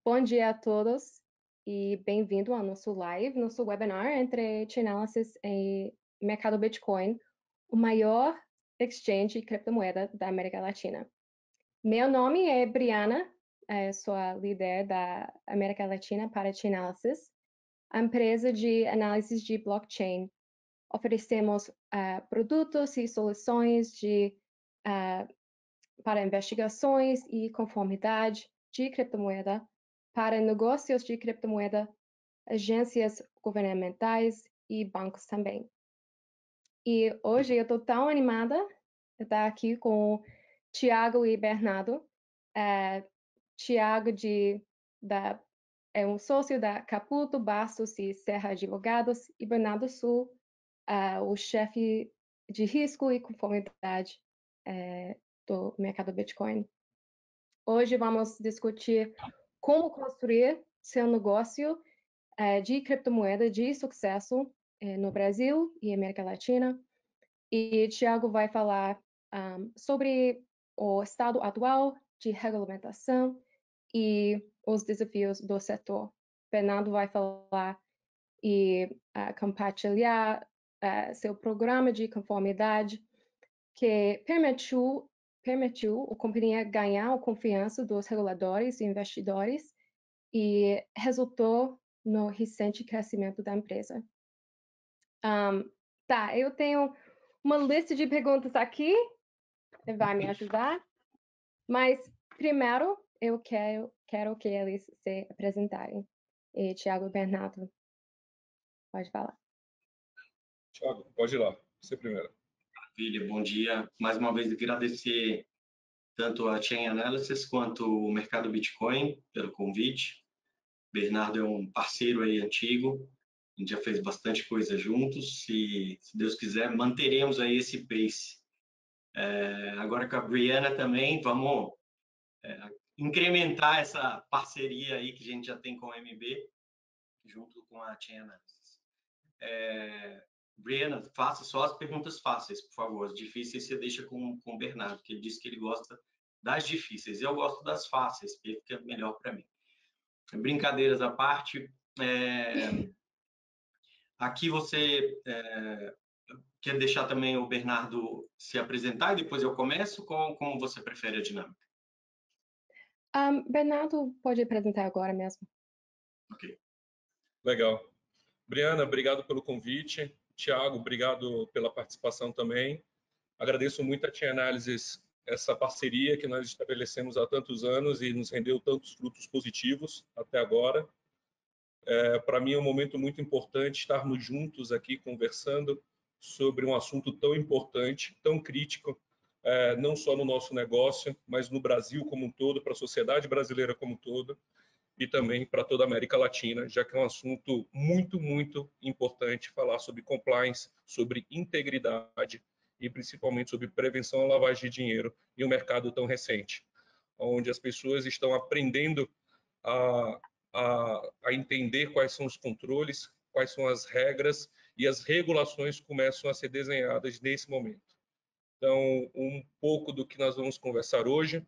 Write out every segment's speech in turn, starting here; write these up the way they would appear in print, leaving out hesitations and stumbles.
Bom dia a todos e bem-vindo ao nosso webinar entre Chainalysis e Mercado Bitcoin, o maior exchange de criptomoeda da América Latina. Meu nome é Briana, sou a líder da América Latina para Chainalysis, a empresa de análise de blockchain. Oferecemos produtos e soluções para investigações e conformidade de criptomoeda, para negócios de criptomoeda, agências governamentais e bancos também. E hoje eu estou tão animada de estar aqui com Tiago e Bernardo. Tiago é um sócio da Caputo, Bastos e Serra Advogados, e Bernardo Sul, o chefe de risco e conformidade do mercado Bitcoin. Hoje vamos discutir como construir seu negócio de criptomoeda de sucesso no Brasil e América Latina. E Tiago vai falar sobre o estado atual de regulamentação e os desafios do setor. Bernardo vai falar e compartilhar seu programa de conformidade que permitiu a companhia ganhar a confiança dos reguladores e investidores e resultou no recente crescimento da empresa. Eu tenho uma lista de perguntas aqui, vai me ajudar, mas primeiro eu quero que eles se apresentarem. E Tiago e Bernardo, pode falar. Tiago, pode ir lá, você primeiro. Maravilha, bom dia. Mais uma vez agradecer tanto a Chainalysis quanto o Mercado Bitcoin pelo convite. Bernardo é um parceiro aí antigo, a gente já fez bastante coisa juntos e, se Deus quiser, manteremos aí esse pace. Agora com a Briana também, vamos incrementar essa parceria aí que a gente já tem com a MB, junto com a Chainalysis. Briana, faça só as perguntas fáceis, por favor. As difíceis você deixa com o Bernardo, que ele disse que ele gosta das difíceis. Eu gosto das fáceis, porque fica melhor para mim. Brincadeiras à parte, aqui você quer deixar também o Bernardo se apresentar e depois eu começo? Como você prefere a dinâmica? Bernardo pode apresentar agora mesmo. Ok. Legal. Briana, obrigado pelo convite. Tiago, obrigado pela participação também. Agradeço muito a Chainalysis, essa parceria que nós estabelecemos há tantos anos e nos rendeu tantos frutos positivos até agora. Para mim é um momento muito importante estarmos juntos aqui conversando sobre um assunto tão importante, tão crítico, não só no nosso negócio, mas no Brasil como um todo, para a sociedade brasileira como um todo, e também para toda a América Latina, já que é um assunto muito, muito importante falar sobre compliance, sobre integridade e principalmente sobre prevenção à lavagem de dinheiro em um mercado tão recente, onde as pessoas estão aprendendo a entender quais são os controles, quais são as regras e as regulações começam a ser desenhadas nesse momento. Então, um pouco do que nós vamos conversar hoje,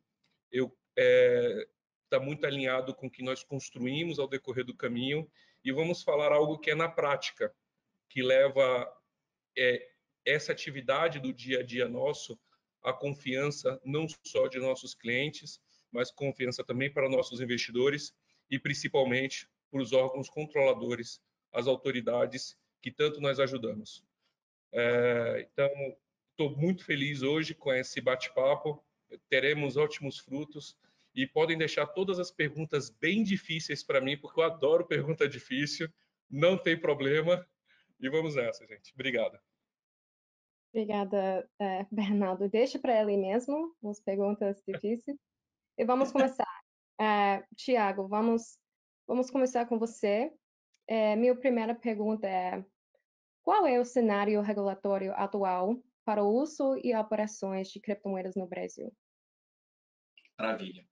está muito alinhado com o que nós construímos ao decorrer do caminho e vamos falar algo que é na prática, que leva essa atividade do dia a dia nosso à confiança não só de nossos clientes, mas confiança também para nossos investidores e principalmente para os órgãos controladores, as autoridades que tanto nós ajudamos. Então, estou muito feliz hoje com esse bate-papo, teremos ótimos frutos e podem deixar todas as perguntas bem difíceis para mim, porque eu adoro pergunta difícil, não tem problema. E vamos nessa, gente. Obrigado. Obrigada, Bernardo. Deixa para ele mesmo as perguntas difíceis. E vamos começar. Tiago, vamos começar com você. Minha primeira pergunta é: qual é o cenário regulatório atual para o uso e operações de criptomoedas no Brasil? Maravilha.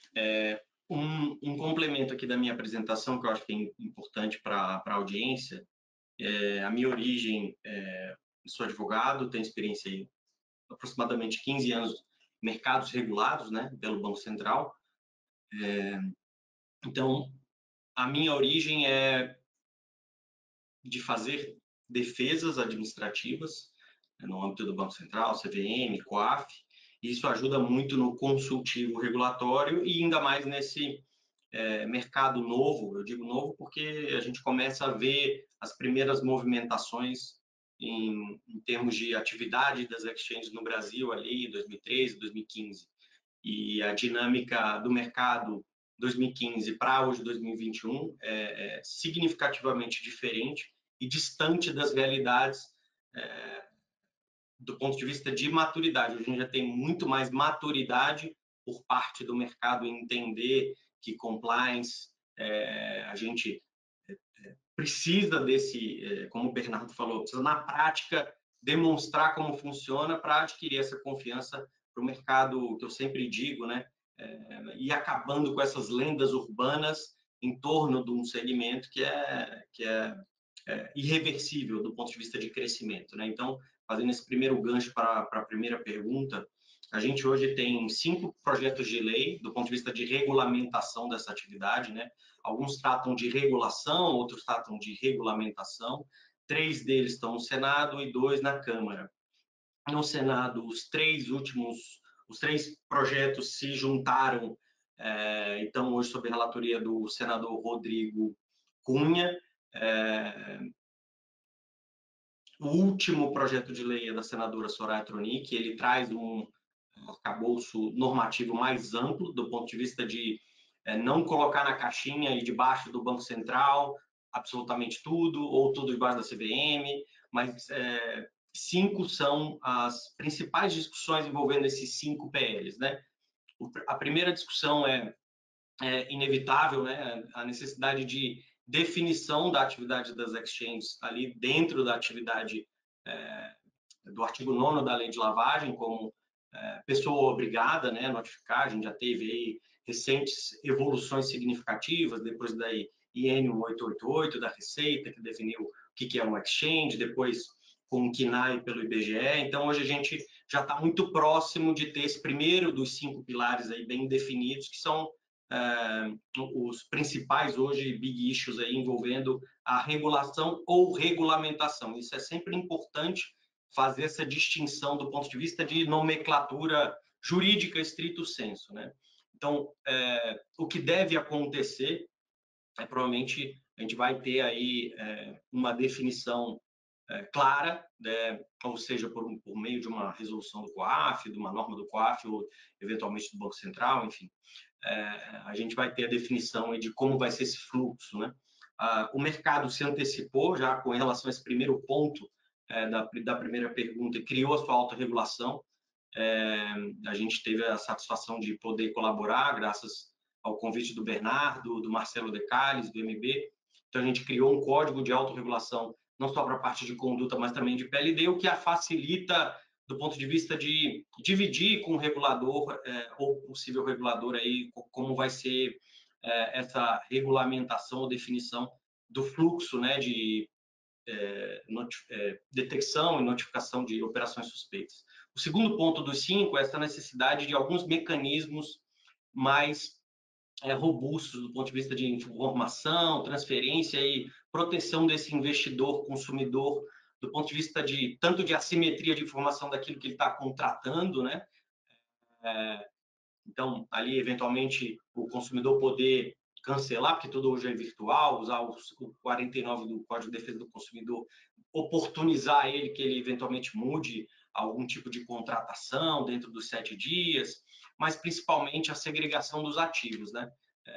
Um complemento aqui da minha apresentação, que eu acho que é importante para a audiência, a minha origem, sou advogado, tenho experiência em aproximadamente 15 anos em mercados regulados, né, pelo Banco Central. Então, a minha origem é de fazer defesas administrativas no âmbito do Banco Central, CVM, COAF, e isso ajuda muito no consultivo regulatório e ainda mais nesse mercado novo. Eu digo novo porque a gente começa a ver as primeiras movimentações em termos de atividade das exchanges no Brasil ali em 2013, 2015. E a dinâmica do mercado 2015 para hoje 2021 é significativamente diferente e distante das realidades do ponto de vista de maturidade. Hoje a gente já tem muito mais maturidade por parte do mercado em entender que compliance, a gente precisa desse, como o Bernardo falou, precisa na prática demonstrar como funciona para adquirir essa confiança para o mercado, que eu sempre digo, né? E acabando com essas lendas urbanas em torno de um segmento que é irreversível do ponto de vista de crescimento, né? Então, fazendo esse primeiro gancho para a primeira pergunta, a gente hoje tem 5 projetos de lei do ponto de vista de regulamentação dessa atividade, né? Alguns tratam de regulação, outros tratam de regulamentação. 3 deles estão no Senado e 2 na Câmara. No Senado, os 3 projetos se juntaram, então, hoje, sob a relatoria do senador Rodrigo Cunha. O último projeto de lei é da senadora Soraya Tronic, ele traz um arcabouço normativo mais amplo, do ponto de vista de não colocar na caixinha e debaixo do Banco Central absolutamente tudo, ou tudo debaixo da CVM, mas 5 são as principais discussões envolvendo esses 5 PLs, né? A primeira discussão é inevitável, né? A necessidade de definição da atividade das exchanges ali dentro da atividade do artigo 9º da Lei de Lavagem, como pessoa obrigada, né, a notificar. A gente já teve aí recentes evoluções significativas, depois da IN 1888 da Receita, que definiu o que é uma exchange, depois com o CNAE pelo IBGE. Então, hoje a gente já está muito próximo de ter esse primeiro dos 5 pilares aí bem definidos, que são os principais hoje big issues aí envolvendo a regulação ou regulamentação. Isso é sempre importante, fazer essa distinção do ponto de vista de nomenclatura jurídica estrito sensu, né? Então, o que deve acontecer provavelmente a gente vai ter aí uma definição clara, né? Ou seja, por meio de uma resolução do COAF, de uma norma do COAF ou eventualmente do Banco Central, enfim. A gente vai ter a definição de como vai ser esse fluxo, né? O mercado se antecipou já com relação a esse primeiro ponto da primeira pergunta e criou a sua autorregulação. A gente teve a satisfação de poder colaborar, graças ao convite do Bernardo, do Marcelo Decales, do MB. Então, a gente criou um código de autorregulação, não só para a parte de conduta, mas também de PLD, o que a facilita do ponto de vista de dividir com o regulador ou possível regulador aí como vai ser essa regulamentação ou definição do fluxo, né, de detecção e notificação de operações suspeitas. O segundo ponto dos 5 é essa necessidade de alguns mecanismos mais robustos do ponto de vista de informação, transferência e proteção desse investidor, consumidor, do ponto de vista de tanto de assimetria de informação daquilo que ele está contratando, né? Então, ali, eventualmente, o consumidor poder cancelar, porque tudo hoje é virtual, usar o 49 do Código de Defesa do Consumidor, oportunizar ele que ele eventualmente mude algum tipo de contratação dentro dos 7 dias, mas principalmente a segregação dos ativos, né?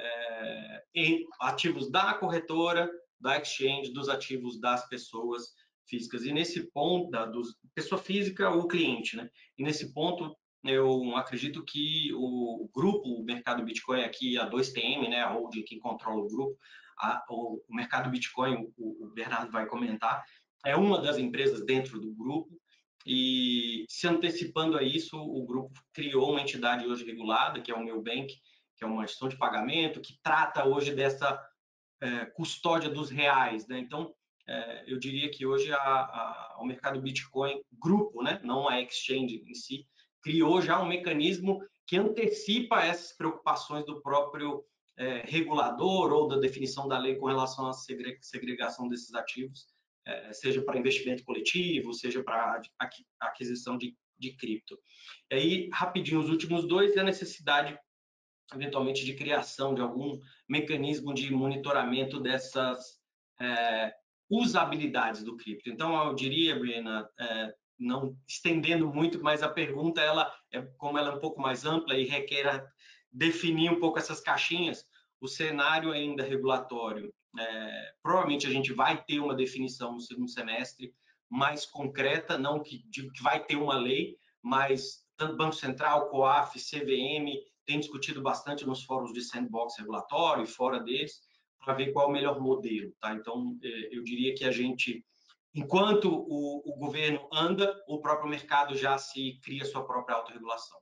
Ativos da corretora, da exchange, dos ativos das pessoas físicas. E nesse ponto, pessoa física ou cliente, né? E nesse ponto, eu acredito que o grupo, o mercado Bitcoin aqui, a 2TM, né, a holding que controla o grupo, o mercado Bitcoin, o Bernardo vai comentar, é uma das empresas dentro do grupo, e se antecipando a isso, o grupo criou uma entidade hoje regulada, que é o Nubank, que é uma gestão de pagamento, que trata hoje dessa custódia dos reais, né? Então, eu diria que hoje o mercado Bitcoin, grupo, né, não a exchange em si, criou já um mecanismo que antecipa essas preocupações do próprio regulador ou da definição da lei com relação à segregação desses ativos, seja para investimento coletivo, seja para aquisição de cripto. E aí, rapidinho, os últimos dois é a necessidade, eventualmente, de criação de algum mecanismo de monitoramento dessas usabilidades do cripto. Então, eu diria, Briana, não estendendo muito, mas a pergunta, como ela é um pouco mais ampla e requer definir um pouco essas caixinhas, o cenário ainda regulatório, provavelmente a gente vai ter uma definição no segundo semestre mais concreta, não que digo que vai ter uma lei, mas tanto Banco Central, COAF, CVM tem discutido bastante nos fóruns de sandbox regulatório e fora deles, para ver qual é o melhor modelo, tá? Então, eu diria que a gente, enquanto o governo anda, o próprio mercado já se cria sua própria autorregulação.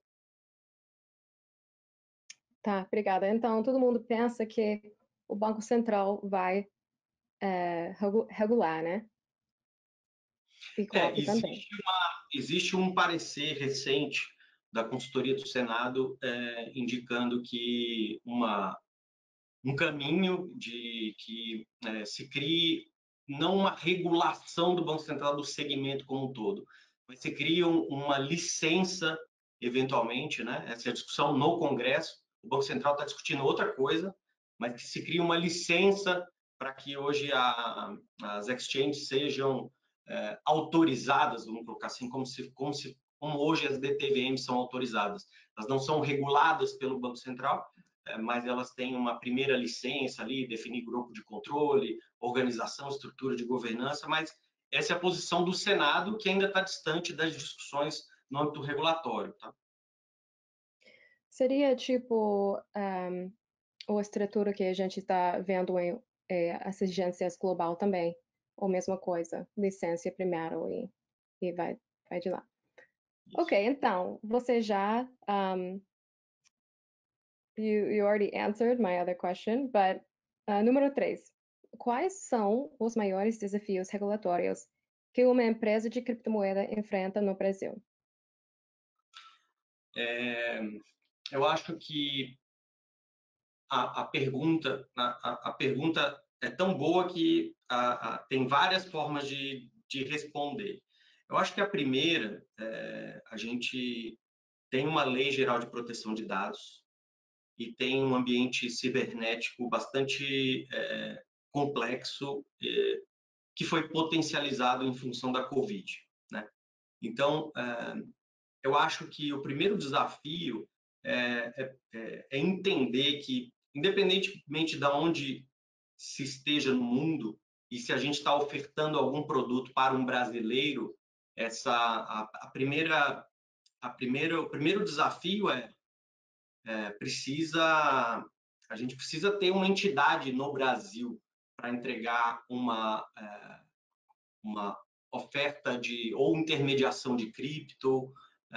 Tá, obrigada. Então, todo mundo pensa que o Banco Central vai regular, né? E COAF também. Existe um parecer recente da consultoria do Senado indicando que um caminho de que se crie não uma regulação do Banco Central do segmento como um todo, mas se cria uma licença, eventualmente, né? Essa é a discussão no Congresso. O Banco Central está discutindo outra coisa, mas que se cria uma licença para que hoje as exchanges sejam autorizadas, vamos colocar assim, como hoje as DTVMs são autorizadas. Elas não são reguladas pelo Banco Central, mas elas têm uma primeira licença ali, definir grupo de controle, organização, estrutura de governança, mas essa é a posição do Senado, que ainda está distante das discussões no âmbito regulatório, tá? Seria tipo a estrutura que a gente está vendo em as agências global também, ou mesma coisa, licença primeiro e vai de lá. Ok, então, você já you already answered my other question, but número 3, quais são os maiores desafios regulatórios que uma empresa de criptomoeda enfrenta no Brasil? Eu acho que a pergunta é tão boa que tem várias formas de responder. Eu acho que a primeira, a gente tem uma lei geral de proteção de dados e tem um ambiente cibernético bastante complexo que foi potencializado em função da Covid, né? Então, eu acho que o primeiro desafio é entender que, independentemente de onde se esteja no mundo, e se a gente está ofertando algum produto para um brasileiro, o primeiro desafio a gente precisa ter uma entidade no Brasil para entregar uma oferta de ou intermediação de cripto,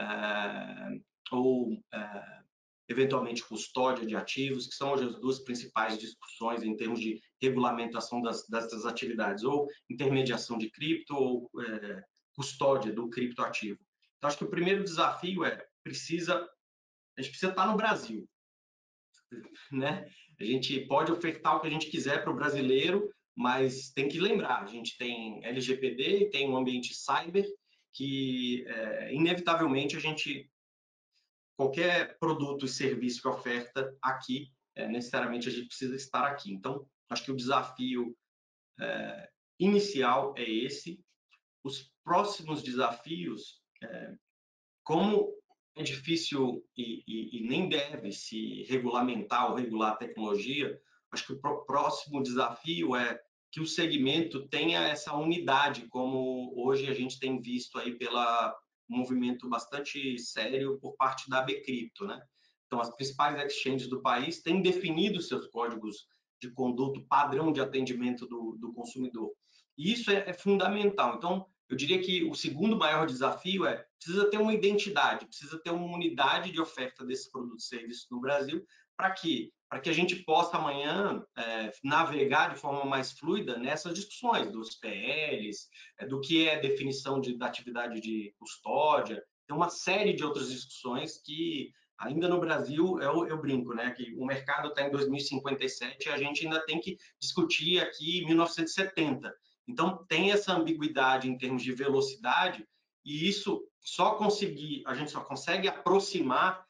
ou eventualmente custódia de ativos, que são hoje as duas principais discussões em termos de regulamentação dessas atividades, ou intermediação de cripto ou custódia do criptoativo. Então, acho que o primeiro desafio a gente precisa estar no Brasil, né? A gente pode ofertar o que a gente quiser para o brasileiro, mas tem que lembrar, a gente tem LGPD e tem um ambiente cyber que, inevitavelmente, qualquer produto e serviço que oferta aqui, necessariamente a gente precisa estar aqui. Então, acho que o desafio inicial é esse. Os próximos desafios, como é difícil e nem deve se regulamentar ou regular a tecnologia, acho que o próximo desafio é que o segmento tenha essa unidade, como hoje a gente tem visto aí pela movimento bastante sério por parte da Bcrypto, né? Então, as principais exchanges do país têm definido seus códigos de conduta, padrão de atendimento do consumidor. E isso é fundamental. Então, eu diria que o segundo maior desafio precisa ter uma identidade, precisa ter uma unidade de oferta desses produtos e serviços no Brasil, para que a gente possa amanhã navegar de forma mais fluida nessas discussões dos PLs, do que é definição da atividade de custódia, tem uma série de outras discussões que Ainda no Brasil, eu brinco, né, que o mercado está em 2057 e a gente ainda tem que discutir aqui 1970. Então, tem essa ambiguidade em termos de velocidade, e isso a gente só consegue aproximar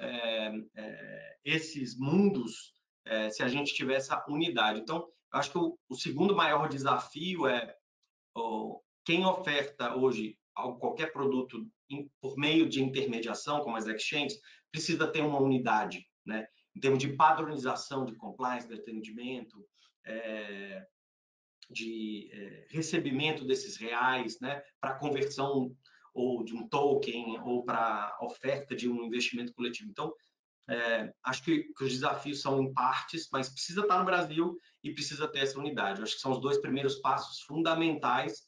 esses mundos se a gente tiver essa unidade. Então, eu acho que o segundo maior desafio é quem oferta hoje qualquer produto por meio de intermediação, como as exchanges, precisa ter uma unidade, né? Em termos de padronização de compliance, de atendimento, de recebimento desses reais, né? Para conversão ou de um token ou para oferta de um investimento coletivo. Então, acho que os desafios são em partes, mas precisa estar no Brasil e precisa ter essa unidade. Acho que são os dois primeiros passos fundamentais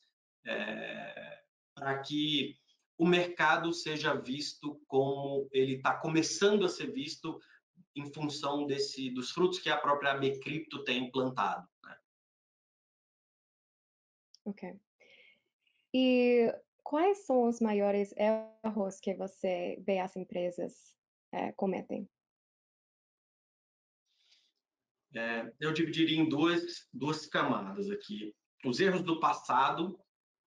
para que o mercado seja visto como ele está começando a ser visto em função dos frutos que a própria AB Cripto tem implantado, né? Ok. E quais são os maiores erros que você vê as empresas cometem? Eu dividiria em duas camadas aqui. Os erros do passado,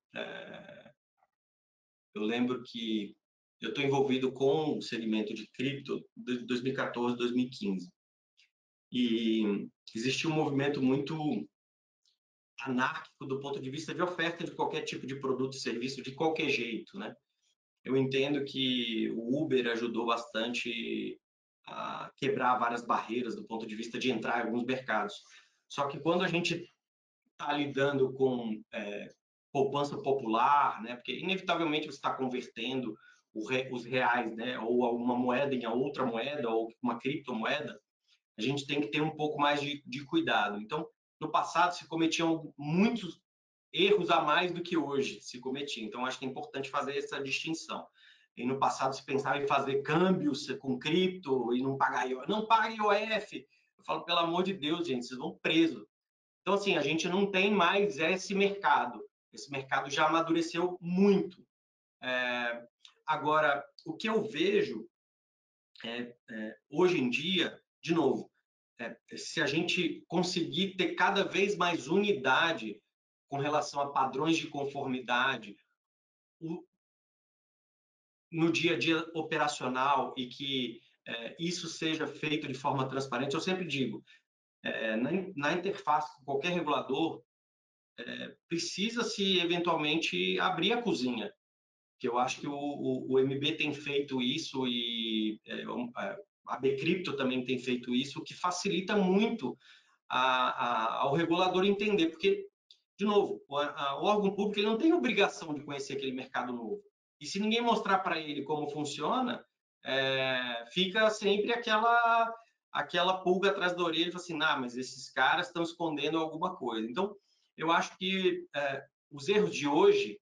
eu lembro que eu estou envolvido com o segmento de cripto de 2014, 2015. E existiu um movimento muito anárquico do ponto de vista de oferta de qualquer tipo de produto e serviço, de qualquer jeito, né? Eu entendo que o Uber ajudou bastante a quebrar várias barreiras do ponto de vista de entrar em alguns mercados. Só que quando a gente está lidando com poupança popular, né? Porque inevitavelmente você está convertendo os reais, né? Ou alguma moeda em outra moeda, ou uma criptomoeda, a gente tem que ter um pouco mais de cuidado. Então, no passado se cometiam muitos erros a mais do que hoje se cometia. Então, acho que é importante fazer essa distinção. E no passado se pensava em fazer câmbios com cripto e não pagar IOF. Não paga IOF! Eu falo, pelo amor de Deus, gente, vocês vão preso. Então, assim, a gente não tem mais esse mercado. Esse mercado já amadureceu muito. Agora, o que eu vejo hoje em dia, de novo, se a gente conseguir ter cada vez mais unidade com relação a padrões de conformidade no dia a dia operacional e que isso seja feito de forma transparente, eu sempre digo, na interface com qualquer regulador, precisa-se eventualmente abrir a cozinha, que eu acho que o MB tem feito isso e a Bcrypto também tem feito isso, o que facilita muito ao regulador entender, porque, de novo, o órgão público ele não tem obrigação de conhecer aquele mercado novo. E se ninguém mostrar para ele como funciona, fica sempre aquela pulga atrás da orelha, assim, mas esses caras estão escondendo alguma coisa. Então, eu acho que os erros de hoje,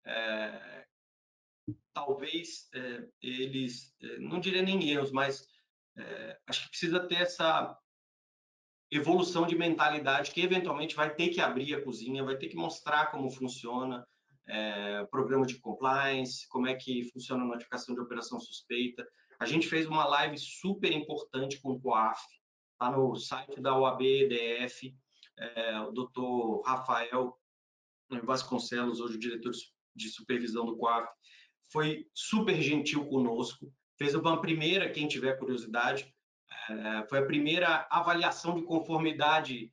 talvez eles, não diria nem erros, mas acho que precisa ter essa evolução de mentalidade que eventualmente vai ter que abrir a cozinha, vai ter que mostrar como funciona programa de compliance, como é que funciona a notificação de operação suspeita. A gente fez uma live super importante com o COAF, está no site da OAB-DF, o doutor Rafael Vasconcelos, hoje o diretor de supervisão do COAF, foi super gentil conosco, fez uma primeira, quem tiver curiosidade, foi a primeira avaliação de conformidade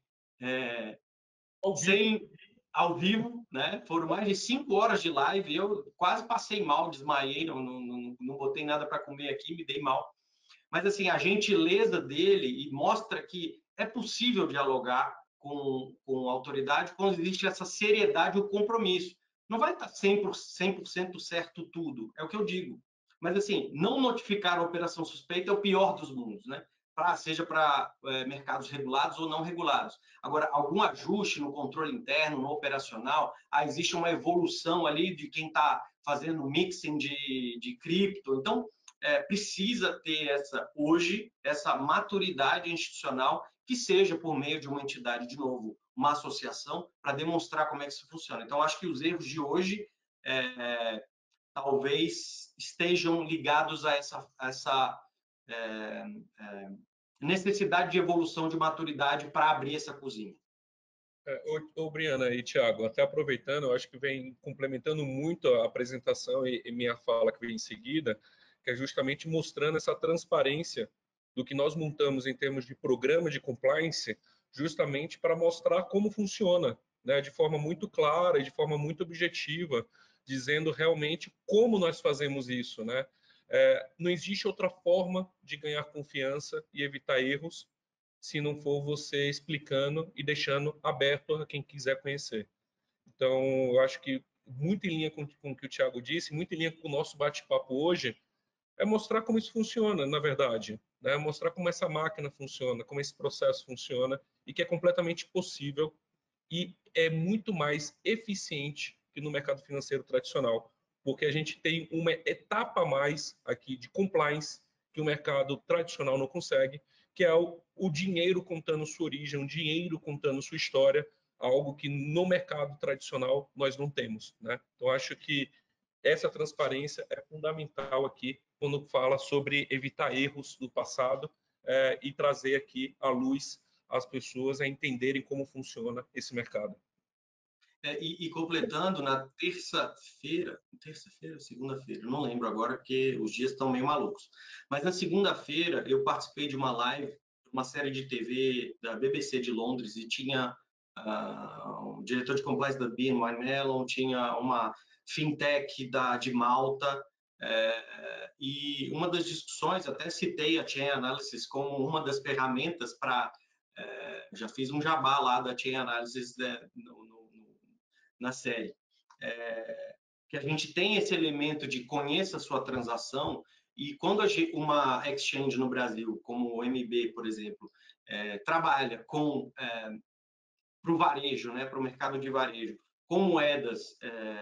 ao vivo, né? Foram mais de 5 horas de live, eu quase passei mal, desmaiei, não botei nada para comer aqui, me dei mal. Mas, assim, a gentileza dele e mostra que é possível dialogar com a autoridade quando existe essa seriedade e o compromisso. Não vai estar 100% certo tudo, é o que eu digo. Mas, assim, não notificar a operação suspeita é o pior dos mundos, né? Seja para mercados regulados ou não regulados. Agora, algum ajuste no controle interno, no operacional, existe uma evolução ali de quem está fazendo mixing de cripto. Então, precisa ter hoje essa maturidade institucional que seja por meio de uma entidade, de novo, uma associação, para demonstrar como é que isso funciona. Então, acho que os erros de hoje talvez estejam ligados a essa necessidade de evolução, de maturidade para abrir essa cozinha. Briana e Thiago, até aproveitando, eu acho que vem complementando muito a apresentação e minha fala que vem em seguida, que é justamente mostrando essa transparência do que nós montamos em termos de programa de compliance, justamente para mostrar como funciona, né, de forma muito clara e de forma muito objetiva, dizendo realmente como nós fazemos isso, né? Não existe outra forma de ganhar confiança e evitar erros se não for você explicando e deixando aberto a quem quiser conhecer. Então, eu acho que muito em linha com o que o Thiago disse, muito em linha com o nosso bate-papo hoje, é mostrar como isso funciona, na verdade, né? Mostrar como essa máquina funciona, como esse processo funciona e que é completamente possível e é muito mais eficiente que no mercado financeiro tradicional, porque a gente tem uma etapa a mais aqui de compliance que o mercado tradicional não consegue, que é o dinheiro contando sua origem, o dinheiro contando sua história, algo que no mercado tradicional nós não temos, né? Então, acho que essa transparência é fundamental aqui quando fala sobre evitar erros do passado e trazer aqui à luz as pessoas a entenderem como funciona esse mercado. E completando, na terça-feira, segunda-feira, não lembro agora, porque os dias estão meio malucos. Mas na segunda-feira eu participei de uma live, uma série de TV da BBC de Londres, e tinha um diretor de compliance da BNY Mellon, tinha uma fintech de Malta, e uma das discussões, até citei a Chain Analysis como uma das ferramentas para... já fiz um jabá lá da Chain Analysis na série, que a gente tem esse elemento de conheça a sua transação, e quando uma exchange no Brasil, como o MB, por exemplo, trabalha para o varejo, né, para o mercado de varejo, com moedas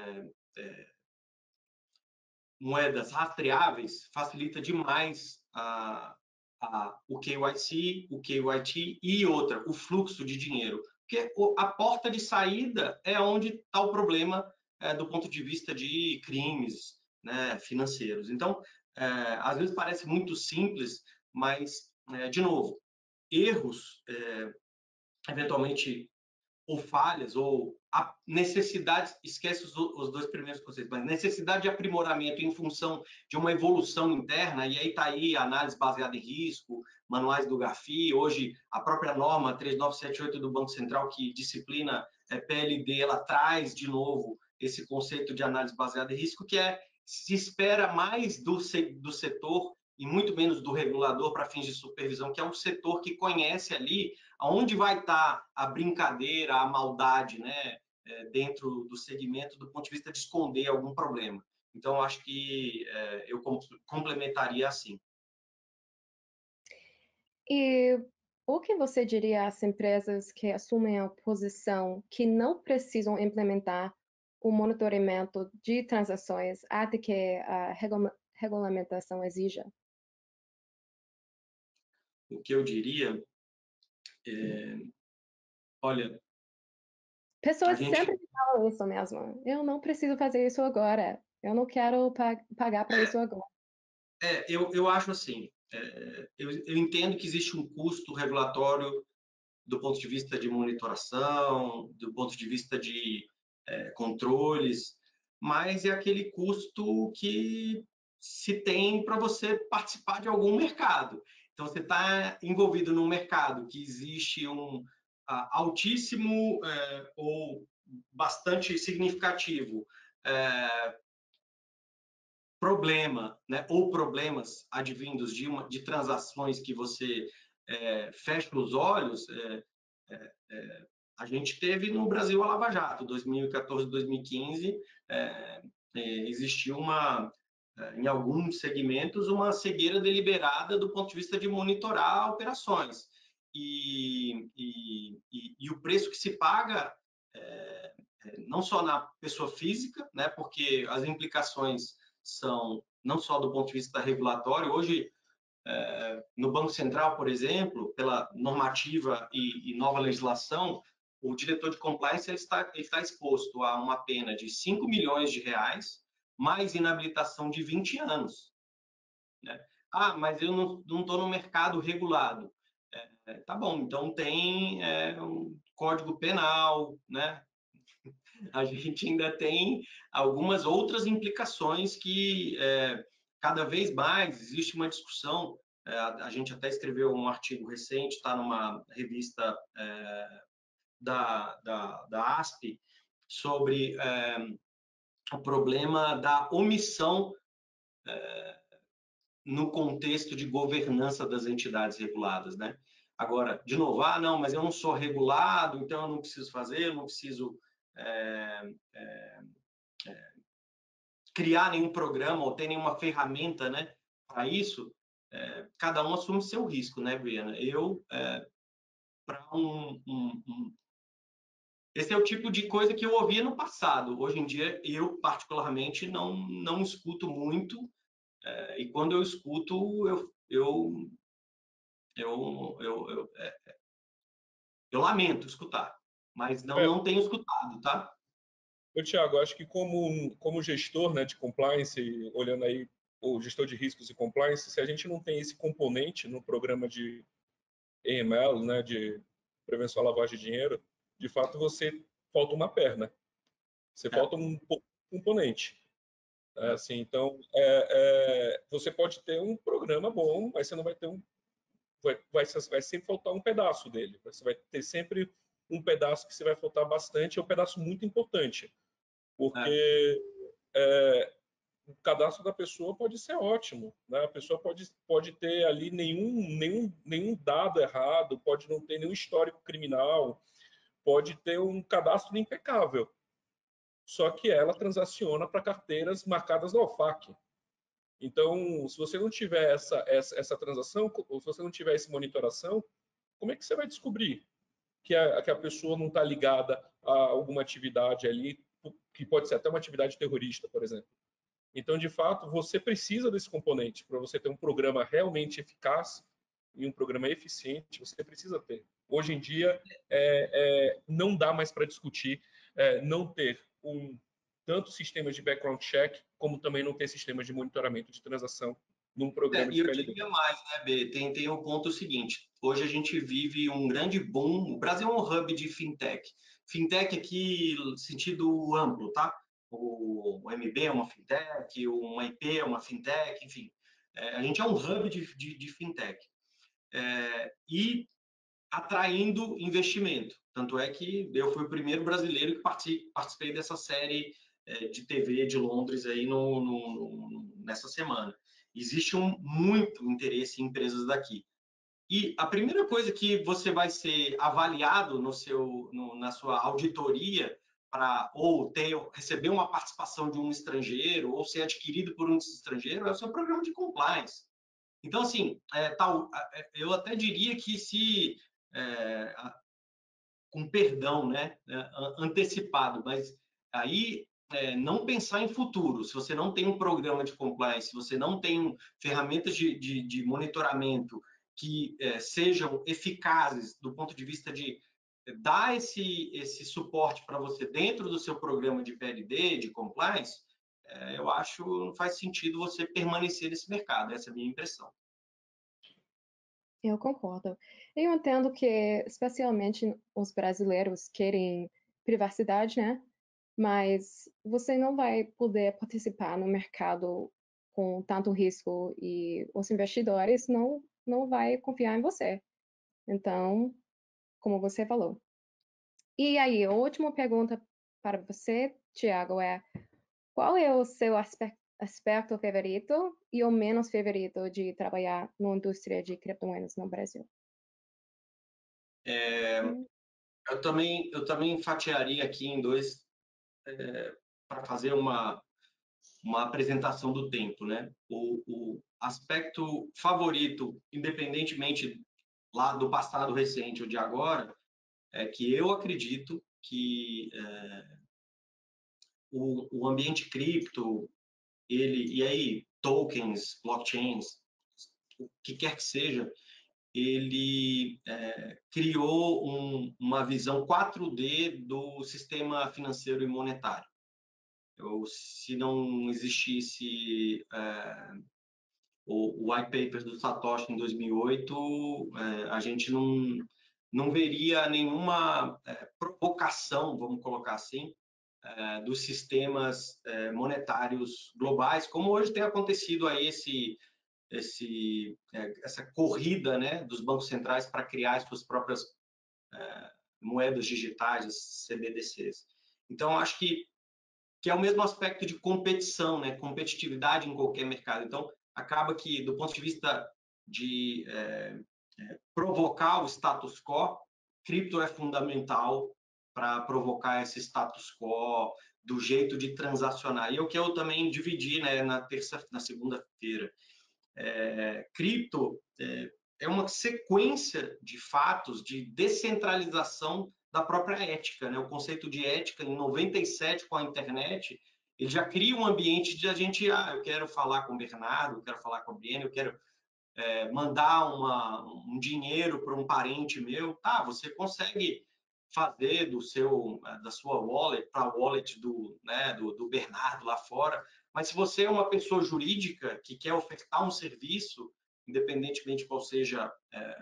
rastreáveis, facilita demais o KYC, o KYT e o fluxo de dinheiro. Porque a porta de saída é onde está o problema do ponto de vista de crimes, né, financeiros. Então, às vezes parece muito simples, mas, de novo, erros, eventualmente, ou falhas, ou a necessidade, esquece os dois primeiros conceitos, mas necessidade de aprimoramento em função de uma evolução interna, e aí está aí a análise baseada em risco, manuais do GAFI, hoje a própria norma 3978 do Banco Central, que disciplina PLD, ela traz de novo esse conceito de análise baseada em risco, que se espera mais do setor e muito menos do regulador para fins de supervisão, que é um setor que conhece ali aonde vai estar a brincadeira, a maldade, né, dentro do segmento, do ponto de vista de esconder algum problema. Então, acho que eu complementaria assim. E o que você diria às empresas que assumem a posição que não precisam implementar o monitoramento de transações até que a regulamentação exija? O que eu diria olha... Pessoas sempre falam isso mesmo. Eu não preciso fazer isso agora. Eu não quero pagar para isso agora. Eu acho assim, eu entendo que existe um custo regulatório do ponto de vista de monitoração, do ponto de vista de controles, mas é aquele custo que se tem para você participar de algum mercado. Então, você está envolvido num mercado que existe um altíssimo ou bastante significativo problema, né, ou problemas advindos de transações que você fecha os olhos. A gente teve no Brasil a Lava Jato, 2014, 2015, existiu em alguns segmentos, uma cegueira deliberada do ponto de vista de monitorar operações. E o preço que se paga, não só na pessoa física, né, porque as implicações são não só do ponto de vista regulatório. Hoje, no Banco Central, por exemplo, pela normativa e nova legislação, o diretor de compliance ele está exposto a uma pena de 5 milhões de reais, mais inabilitação de 20 anos. Né? mas eu não estou no mercado regulado. Tá bom, então tem um código penal, né? A gente ainda tem algumas outras implicações que cada vez mais existe uma discussão. A gente até escreveu um artigo recente, está numa revista da ASP, sobre o problema da omissão no contexto de governança das entidades reguladas, né? Agora, de novo, não, mas eu não sou regulado, então eu não preciso fazer, eu não preciso criar nenhum programa ou ter nenhuma ferramenta, né, para isso. Cada um assume seu risco, né, Briana? Para esse é o tipo de coisa que eu ouvia no passado. Hoje em dia, eu particularmente não escuto muito, e quando eu escuto, eu lamento escutar, mas não tenho escutado, tá? Tiago, acho que como gestor, né, de compliance, olhando aí o gestor de riscos e compliance, se a gente não tem esse componente no programa de AML, né, de prevenção à lavagem de dinheiro, de fato você falta uma perna, você falta um componente. Assim, então, você pode ter um programa bom, mas você não vai ter vai sempre faltar um pedaço dele. Você vai ter sempre um pedaço que você vai faltar bastante, é um pedaço muito importante, porque o cadastro da pessoa pode ser ótimo, né? A pessoa pode ter ali nenhum dado errado, pode não ter nenhum histórico criminal, pode ter um cadastro impecável, só que ela transaciona para carteiras marcadas na OFAC. Então, se você não tiver essa transação, ou se você não tiver essa monitoração, como é que você vai descobrir que a pessoa não está ligada a alguma atividade ali, que pode ser até uma atividade terrorista, por exemplo? Então, de fato, você precisa desse componente para você ter um programa realmente eficaz e um programa eficiente. Você precisa ter. Hoje em dia, não dá mais para discutir não ter tanto sistemas de background check, como também não ter sistemas de monitoramento de transação num programa de PLD. E eu diria mais, né, B? Tem o ponto seguinte. Hoje a gente vive um grande boom. O Brasil é um hub de fintech. Fintech aqui, sentido amplo, tá? O MB é uma fintech, o IP é uma fintech, enfim. A gente é um hub de fintech. E atraindo investimento. Tanto é que eu fui o primeiro brasileiro que participei dessa série de TV de Londres aí nessa semana. Existe muito interesse em empresas daqui. E a primeira coisa que você vai ser avaliado na sua auditoria ou receber uma participação de um estrangeiro ou ser adquirido por um estrangeiro é o seu programa de compliance. Então, assim, eu até diria que se com perdão, né, antecipado, mas aí não pensar em futuro. Se você não tem um programa de compliance, se você não tem ferramentas de monitoramento que sejam eficazes do ponto de vista de dar esse suporte para você dentro do seu programa de PLD, de compliance, eu acho que não faz sentido você permanecer nesse mercado. Essa é a minha impressão. Eu concordo. Eu entendo que, especialmente, os brasileiros querem privacidade, né? Mas você não vai poder participar no mercado com tanto risco e os investidores não vai confiar em você. Então, como você falou. E aí, a última pergunta para você, Thiago, qual é o seu aspecto favorito e o menos favorito de trabalhar na indústria de criptomoedas no Brasil? Eu também fatiaria aqui em dois para fazer uma apresentação do tempo, né? O aspecto favorito, independentemente lá do passado recente ou de agora, é que eu acredito que o ambiente cripto, e aí tokens, blockchains, o que quer que seja, ele criou uma visão 4D do sistema financeiro e monetário. Se não existisse o white paper do Satoshi em 2008, a gente não veria nenhuma provocação, vamos colocar assim, dos sistemas monetários globais, como hoje tem acontecido aí essa corrida, né, dos bancos centrais para criar as suas próprias moedas digitais, as CBDCs. Então, acho que é o mesmo aspecto de competição, né, competitividade em qualquer mercado. Então, acaba que, do ponto de vista de provocar o status quo, cripto é fundamental para provocar esse status quo do jeito de transacionar. E o que eu também dividi, né, na segunda-feira. Cripto é uma sequência de fatos de descentralização da própria ética, né? O conceito de ética, em 97, com a internet, ele já cria um ambiente de a gente, eu quero falar com o Bernardo, eu quero falar com a Brienne, eu quero mandar um dinheiro para um parente meu, você consegue fazer da sua wallet para a wallet do Bernardo lá fora, mas se você é uma pessoa jurídica que quer ofertar um serviço, independentemente qual seja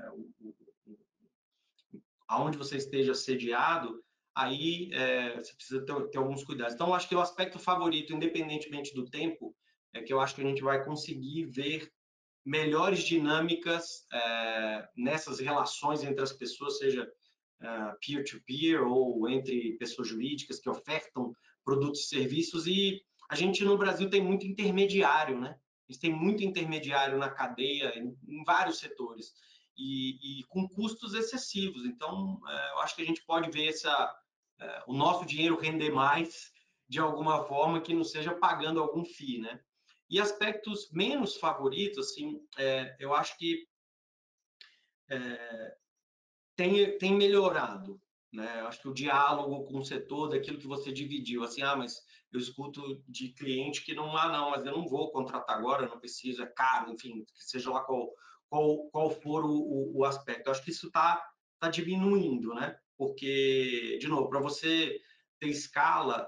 aonde você esteja sediado, aí você precisa ter alguns cuidados. Então, eu acho que o aspecto favorito, independentemente do tempo, é que eu acho que a gente vai conseguir ver melhores dinâmicas nessas relações entre as pessoas, seja peer-to-peer ou entre pessoas jurídicas que ofertam produtos e serviços. E a gente no Brasil tem muito intermediário, né? A gente tem muito intermediário na cadeia, em vários setores, e com custos excessivos. Então, eu acho que a gente pode ver o nosso dinheiro render mais de alguma forma que não seja pagando algum FII, né? E aspectos menos favoritos, assim, eu acho que tem melhorado, né? Eu acho que o diálogo com o setor, daquilo que você dividiu, assim, mas eu escuto de cliente que não, mas eu não vou contratar agora, eu não preciso, é caro, enfim, seja lá qual for o aspecto. Eu acho que isso está diminuindo, né? Porque, de novo, para você ter escala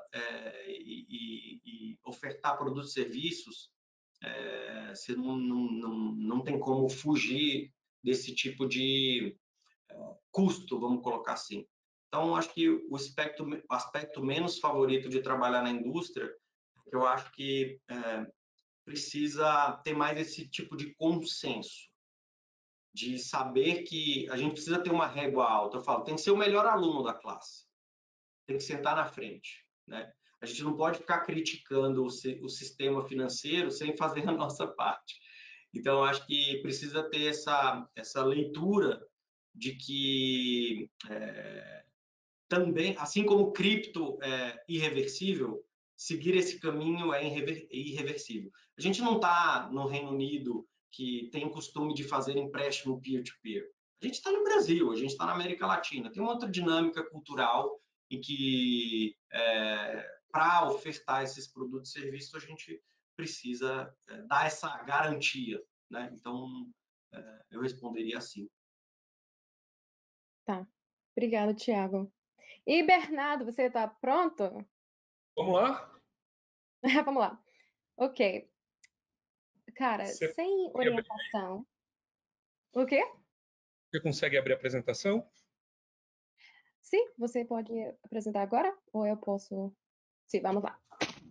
e ofertar produtos e serviços, você não tem como fugir desse tipo de custo, vamos colocar assim. Então, acho que o aspecto menos favorito de trabalhar na indústria, que eu acho que precisa ter mais esse tipo de consenso, de saber que a gente precisa ter uma régua alta. Eu falo, tem que ser o melhor aluno da classe, tem que sentar na frente, né? A gente não pode ficar criticando o sistema financeiro sem fazer a nossa parte. Então, eu acho que precisa ter essa leitura de que também, assim como o cripto é irreversível, seguir esse caminho é irreversível. A gente não está no Reino Unido, que tem o costume de fazer empréstimo peer-to-peer. A gente está no Brasil, a gente está na América Latina. Tem uma outra dinâmica cultural em que, para ofertar esses produtos e serviços, a gente precisa dar essa garantia, né? Então, eu responderia assim. Tá. Obrigada, Thiago. E, Bernardo, você está pronto? Vamos lá? Vamos lá. Ok. Cara, Você sem orientação... O quê? Você consegue abrir a apresentação? Sim, você pode apresentar agora? Ou eu posso... Sim, vamos lá.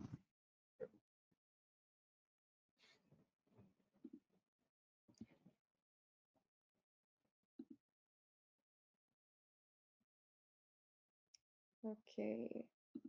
Ok.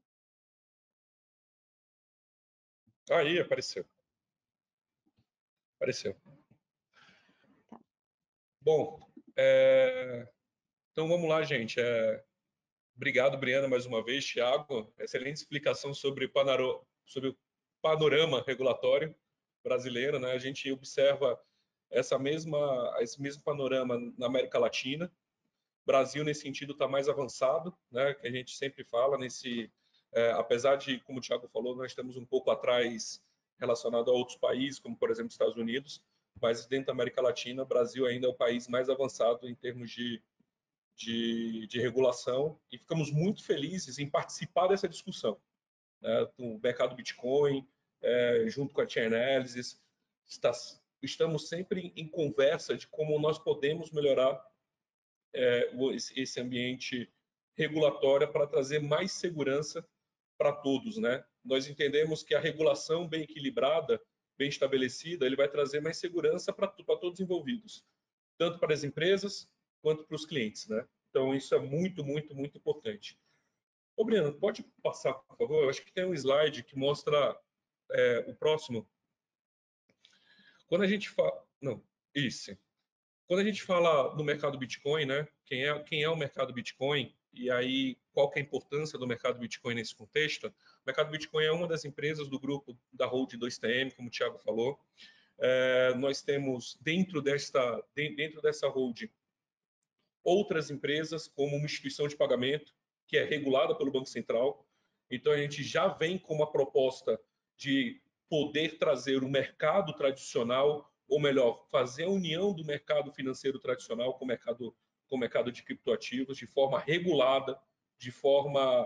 Aí, apareceu. Apareceu. Tá. Bom, então vamos lá, gente. Obrigado, Briana, mais uma vez. Thiago, excelente explicação sobre o panorama regulatório brasileiro, né? A gente observa esse mesmo panorama na América Latina. O Brasil, nesse sentido, está mais avançado, né? Que a gente sempre fala, apesar de, como o Thiago falou, nós estamos um pouco atrás relacionado a outros países, como, por exemplo, Estados Unidos, mas dentro da América Latina, o Brasil ainda é o país mais avançado em termos de regulação, e ficamos muito felizes em participar dessa discussão, né? O mercado Bitcoin, junto com a Chainalysis, está estamos sempre em conversa de como nós podemos melhorar esse ambiente regulatório para trazer mais segurança para todos, né? Nós entendemos que a regulação bem equilibrada, bem estabelecida, ele vai trazer mais segurança para todos os envolvidos, tanto para as empresas quanto para os clientes, né? Então isso é muito, muito, muito importante. Ô, Breno, pode passar, por favor? Eu acho que tem um slide que mostra o próximo. Quando a gente fala... Não, isso. Quando a gente fala no mercado Bitcoin, né? Quem é o mercado Bitcoin e aí qual que é a importância do mercado Bitcoin nesse contexto? O mercado Bitcoin é uma das empresas do grupo da Hold 2TM, como o Thiago falou. Nós temos dentro dessa Hold outras empresas, como uma instituição de pagamento, que é regulada pelo Banco Central. Então, a gente já vem com uma proposta de poder trazer o mercado tradicional, ou melhor, fazer a união do mercado financeiro tradicional com o mercado de criptoativos de forma regulada, de forma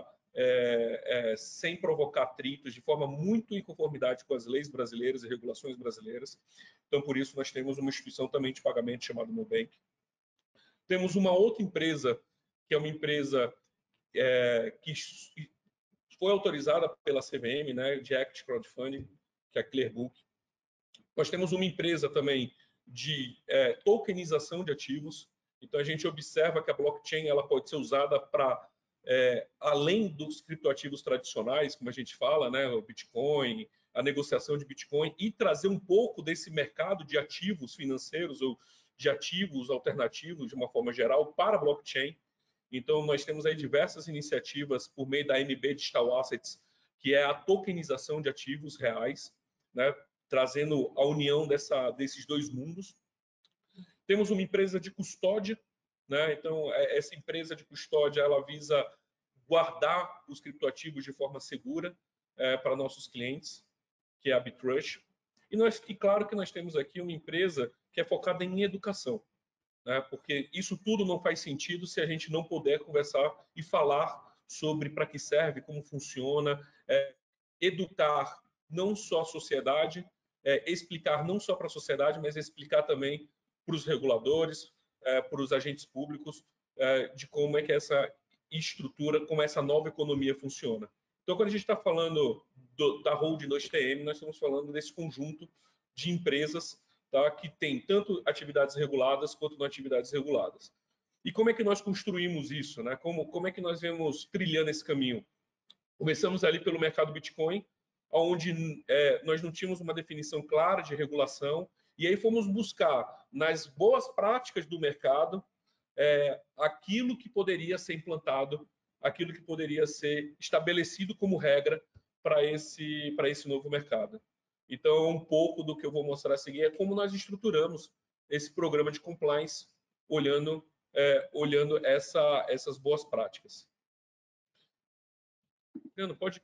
sem provocar atritos, de forma muito em conformidade com as leis brasileiras e regulações brasileiras. Então, por isso, nós temos uma instituição também de pagamento chamada Nubank. Temos uma outra empresa, que é uma empresa que foi autorizada pela CVM, né, de Act Crowdfunding, que é a Clearbook. Nós temos uma empresa também de tokenização de ativos. Então, a gente observa que a blockchain ela pode ser usada para, além dos criptoativos tradicionais, como a gente fala, né, o Bitcoin, a negociação de Bitcoin, e trazer um pouco desse mercado de ativos financeiros ou de ativos alternativos, de uma forma geral, para a blockchain. Então, nós temos aí diversas iniciativas por meio da MB Digital Assets, que é a tokenização de ativos reais, né, trazendo a união desses dois mundos. Temos uma empresa de custódia, né, então, essa empresa de custódia ela visa guardar os criptoativos de forma segura para nossos clientes, que é a Bitrush. E claro que nós temos aqui uma empresa que é focada em educação, né? Porque isso tudo não faz sentido se a gente não puder conversar e falar sobre para que serve, como funciona, educar não só a sociedade, explicar não só para a sociedade, mas explicar também para os reguladores, para os agentes públicos, de como é que essa estrutura, como essa nova economia funciona. Então, quando a gente está falando da Hold 2TM, nós estamos falando desse conjunto de empresas, tá, que tem tanto atividades reguladas quanto não atividades reguladas. E como é que nós construímos isso, né? Como é que nós vemos trilhando esse caminho? Começamos ali pelo mercado Bitcoin, onde nós não tínhamos uma definição clara de regulação, e aí fomos buscar nas boas práticas do mercado aquilo que poderia ser implantado, aquilo que poderia ser estabelecido como regra para esse novo mercado. Então, um pouco do que eu vou mostrar a seguir é como nós estruturamos esse programa de compliance, olhando essas boas práticas. Leandro, pode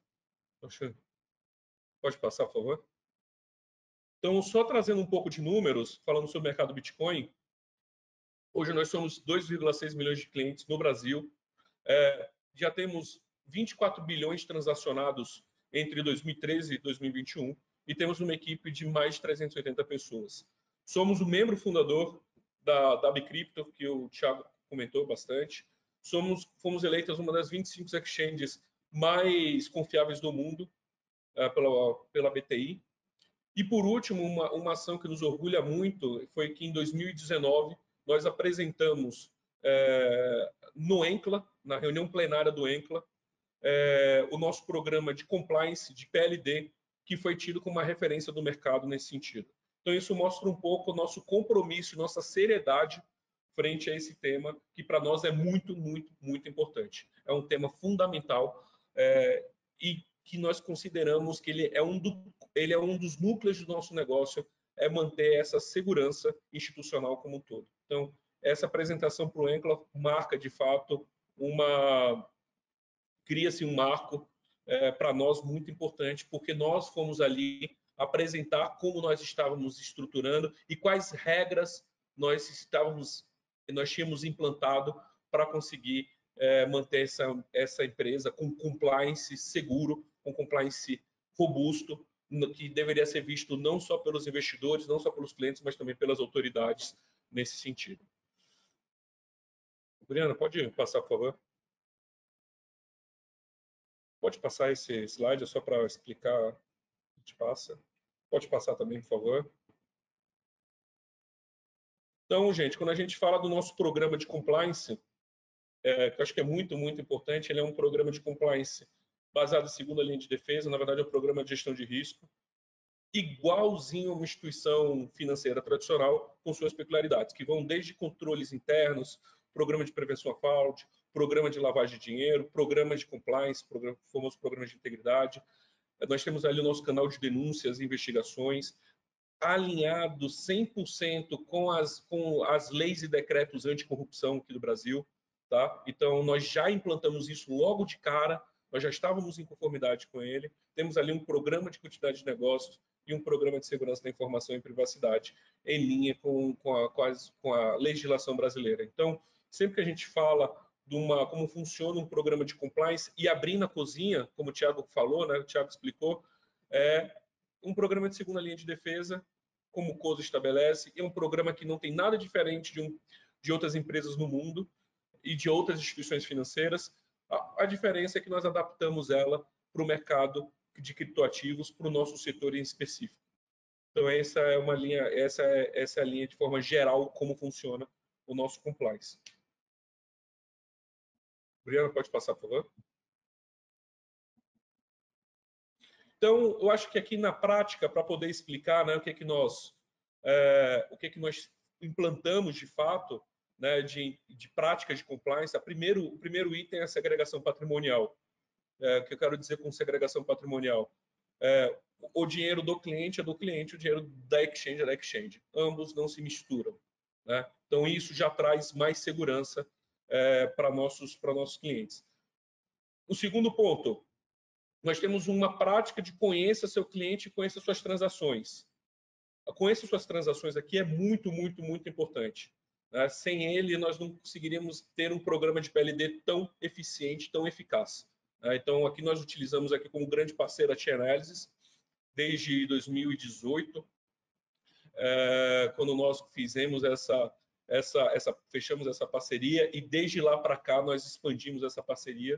passar, por favor? Então, só trazendo um pouco de números, falando sobre o mercado Bitcoin, hoje nós somos 2,6 milhões de clientes no Brasil, já temos 24 bilhões transacionados entre 2013 e 2021 e temos uma equipe de mais de 380 pessoas. Somos o membro fundador da Bicrypto, que o Thiago comentou bastante. Fomos eleitas uma das 25 exchanges mais confiáveis do mundo pela BTI. E, por último, uma ação que nos orgulha muito foi que, em 2019, nós apresentamos no ENCLA, na reunião plenária do ENCLA, o nosso programa de compliance de PLD, que foi tido como uma referência do mercado nesse sentido. Então, isso mostra um pouco o nosso compromisso, nossa seriedade frente a esse tema, que para nós é muito, muito, muito importante. É um tema fundamental e que nós consideramos que ele é um dos núcleos do nosso negócio, é manter essa segurança institucional como um todo. Então, essa apresentação para o ENCLA marca, de fato, cria-se um marco para nós muito importante, porque nós fomos ali apresentar como nós estávamos estruturando e quais regras nós tínhamos implantado para conseguir manter essa empresa com compliance seguro, com compliance robusto que deveria ser visto não só pelos investidores, não só pelos clientes, mas também pelas autoridades nesse sentido. Briana, pode passar, por favor? Pode passar esse slide, é só para explicar. A gente passa. Pode passar também, por favor. Então, gente, quando a gente fala do nosso programa de compliance, que eu acho que é muito, muito importante, ele é um programa de compliance baseado em segunda linha de defesa, na verdade é um programa de gestão de risco, igualzinho a uma instituição financeira tradicional, com suas peculiaridades, que vão desde controles internos, programa de prevenção à fraude, programa de lavagem de dinheiro, programa de compliance, famoso programa de integridade. Nós temos ali o nosso canal de denúncias e investigações, alinhado 100% com as leis e decretos anticorrupção aqui do Brasil. Tá? Então, nós já implantamos isso logo de cara, nós já estávamos em conformidade com ele. Temos ali um programa de quantidade de negócios e um programa de segurança da informação e privacidade em linha com a legislação brasileira. Então, sempre que a gente fala como funciona um programa de compliance e abrindo a cozinha, como o Thiago falou, né, o Thiago explicou, é um programa de segunda linha de defesa, como o COSO estabelece, é um programa que não tem nada diferente de outras empresas no mundo e de outras instituições financeiras. A diferença é que nós adaptamos ela para o mercado de criptoativos, para o nosso setor em específico. Então, essa é uma linha, essa é a linha de forma geral como funciona o nosso compliance. Briana, pode passar, por favor? Então, eu acho que aqui na prática, para poder explicar, né, o que nós implantamos de fato, né, de prática de compliance, o primeiro item é a segregação patrimonial. O que eu quero dizer com segregação patrimonial? O dinheiro do cliente é do cliente, o dinheiro da exchange é da exchange. Ambos não se misturam. Né? Então, isso já traz mais segurança para nossos clientes. O segundo ponto, nós temos uma prática de conheça seu cliente e conheça suas transações. Conheça suas transações aqui é muito, muito, muito importante. Né? Sem ele, nós não conseguiríamos ter um programa de PLD tão eficiente, tão eficaz. Né? Então, aqui nós utilizamos aqui como grande parceiro a Chainalysis, desde 2018, quando nós fizemos fechamos essa parceria, e desde lá para cá nós expandimos essa parceria,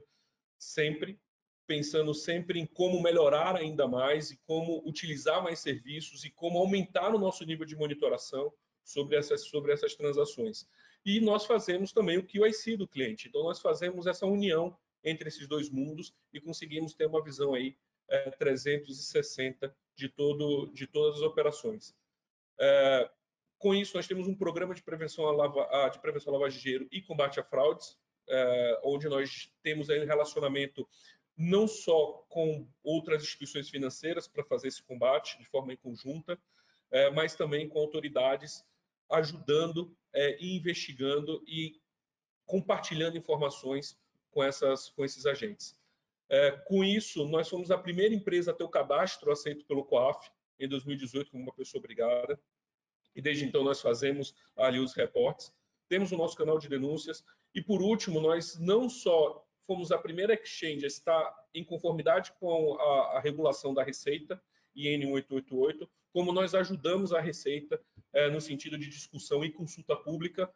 pensando sempre em como melhorar ainda mais e como utilizar mais serviços e como aumentar o nosso nível de monitoração sobre essas transações. E nós fazemos também o QIC do cliente. Então, nós fazemos essa união entre esses dois mundos e conseguimos ter uma visão aí 360 de todas as operações. Com isso, nós temos um programa de prevenção à lavagem de dinheiro e combate a fraudes, onde nós temos aí um relacionamento não só com outras instituições financeiras para fazer esse combate de forma conjunta, mas também com autoridades ajudando e investigando e compartilhando informações com esses agentes. Com isso, nós fomos a primeira empresa a ter o cadastro aceito pelo COAF em 2018 como uma pessoa obrigada, e desde então nós fazemos ali os reportes. Temos o nosso canal de denúncias e, por último, nós não só fomos a primeira exchange a estar em conformidade com a regulação da Receita, IN 1888, como nós ajudamos a Receita no sentido de discussão e consulta pública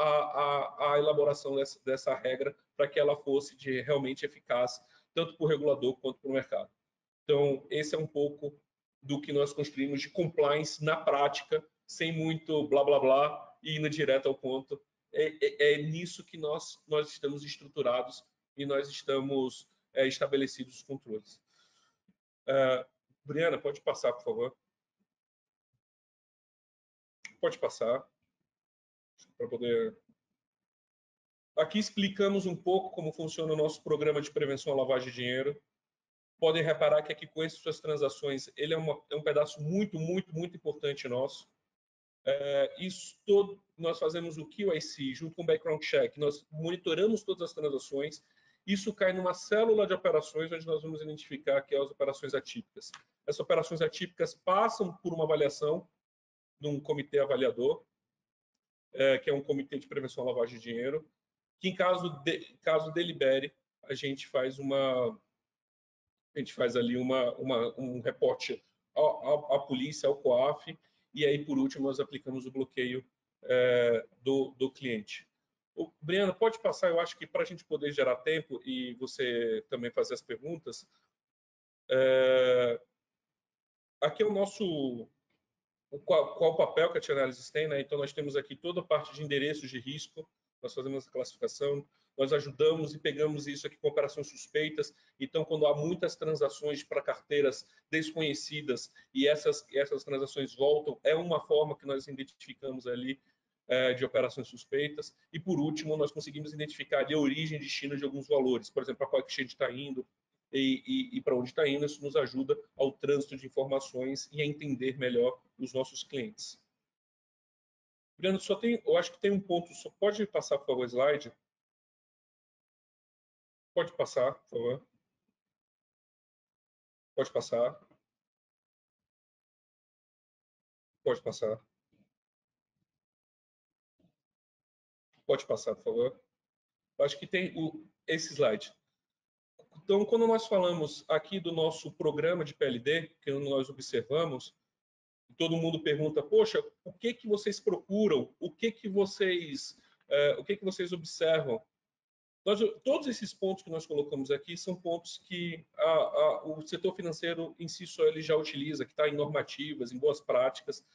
a elaboração dessa regra para que ela fosse realmente eficaz, tanto para o regulador quanto para o mercado. Então, esse é um pouco do que nós construímos de compliance na prática, sem muito blá, blá, blá, e indo direto ao ponto. É nisso que nós estamos estruturados e nós estamos estabelecidos os controles. Briana, pode passar, por favor. Pode passar. Para poder... Aqui explicamos um pouco como funciona o nosso programa de prevenção à lavagem de dinheiro. Podem reparar que aqui, com essas suas transações, ele é um pedaço muito, muito, muito importante nosso. Nós fazemos o QIC junto com o background check, nós monitoramos todas as transações. Isso cai numa célula de operações onde nós vamos identificar que as operações atípicas. Essas operações atípicas passam por uma avaliação de um comitê avaliador, que é um comitê de prevenção à lavagem de dinheiro, que em caso delibere, a gente faz ali um reporte à polícia, ao COAF, e aí, por último, nós aplicamos o bloqueio do cliente. Briana, pode passar, eu acho que para a gente poder gerar tempo e você também fazer as perguntas, aqui é o nosso... Qual o papel que a T-Analysis tem, né? Então, nós temos aqui toda a parte de endereços de risco, nós fazemos a classificação, nós ajudamos e pegamos isso aqui com operações suspeitas. Então, quando há muitas transações para carteiras desconhecidas e essas transações voltam, é uma forma que nós identificamos ali de operações suspeitas. E, por último, nós conseguimos identificar ali a origem e destino de alguns valores, por exemplo, para qual exchange está indo, e para onde está indo. Isso nos ajuda ao trânsito de informações e a entender melhor os nossos clientes. Breno, eu acho que tem um ponto, só pode passar, por favor, o slide? Pode passar, por favor. Pode passar. Pode passar. Pode passar, por favor. Eu acho que tem esse slide. Então, quando nós falamos aqui do nosso programa de PLD, que nós observamos, todo mundo pergunta, poxa, o que que vocês procuram? O que que vocês observam? Todos esses pontos que nós colocamos aqui são pontos que o setor financeiro em si só ele já utiliza, que está em normativas, em boas práticas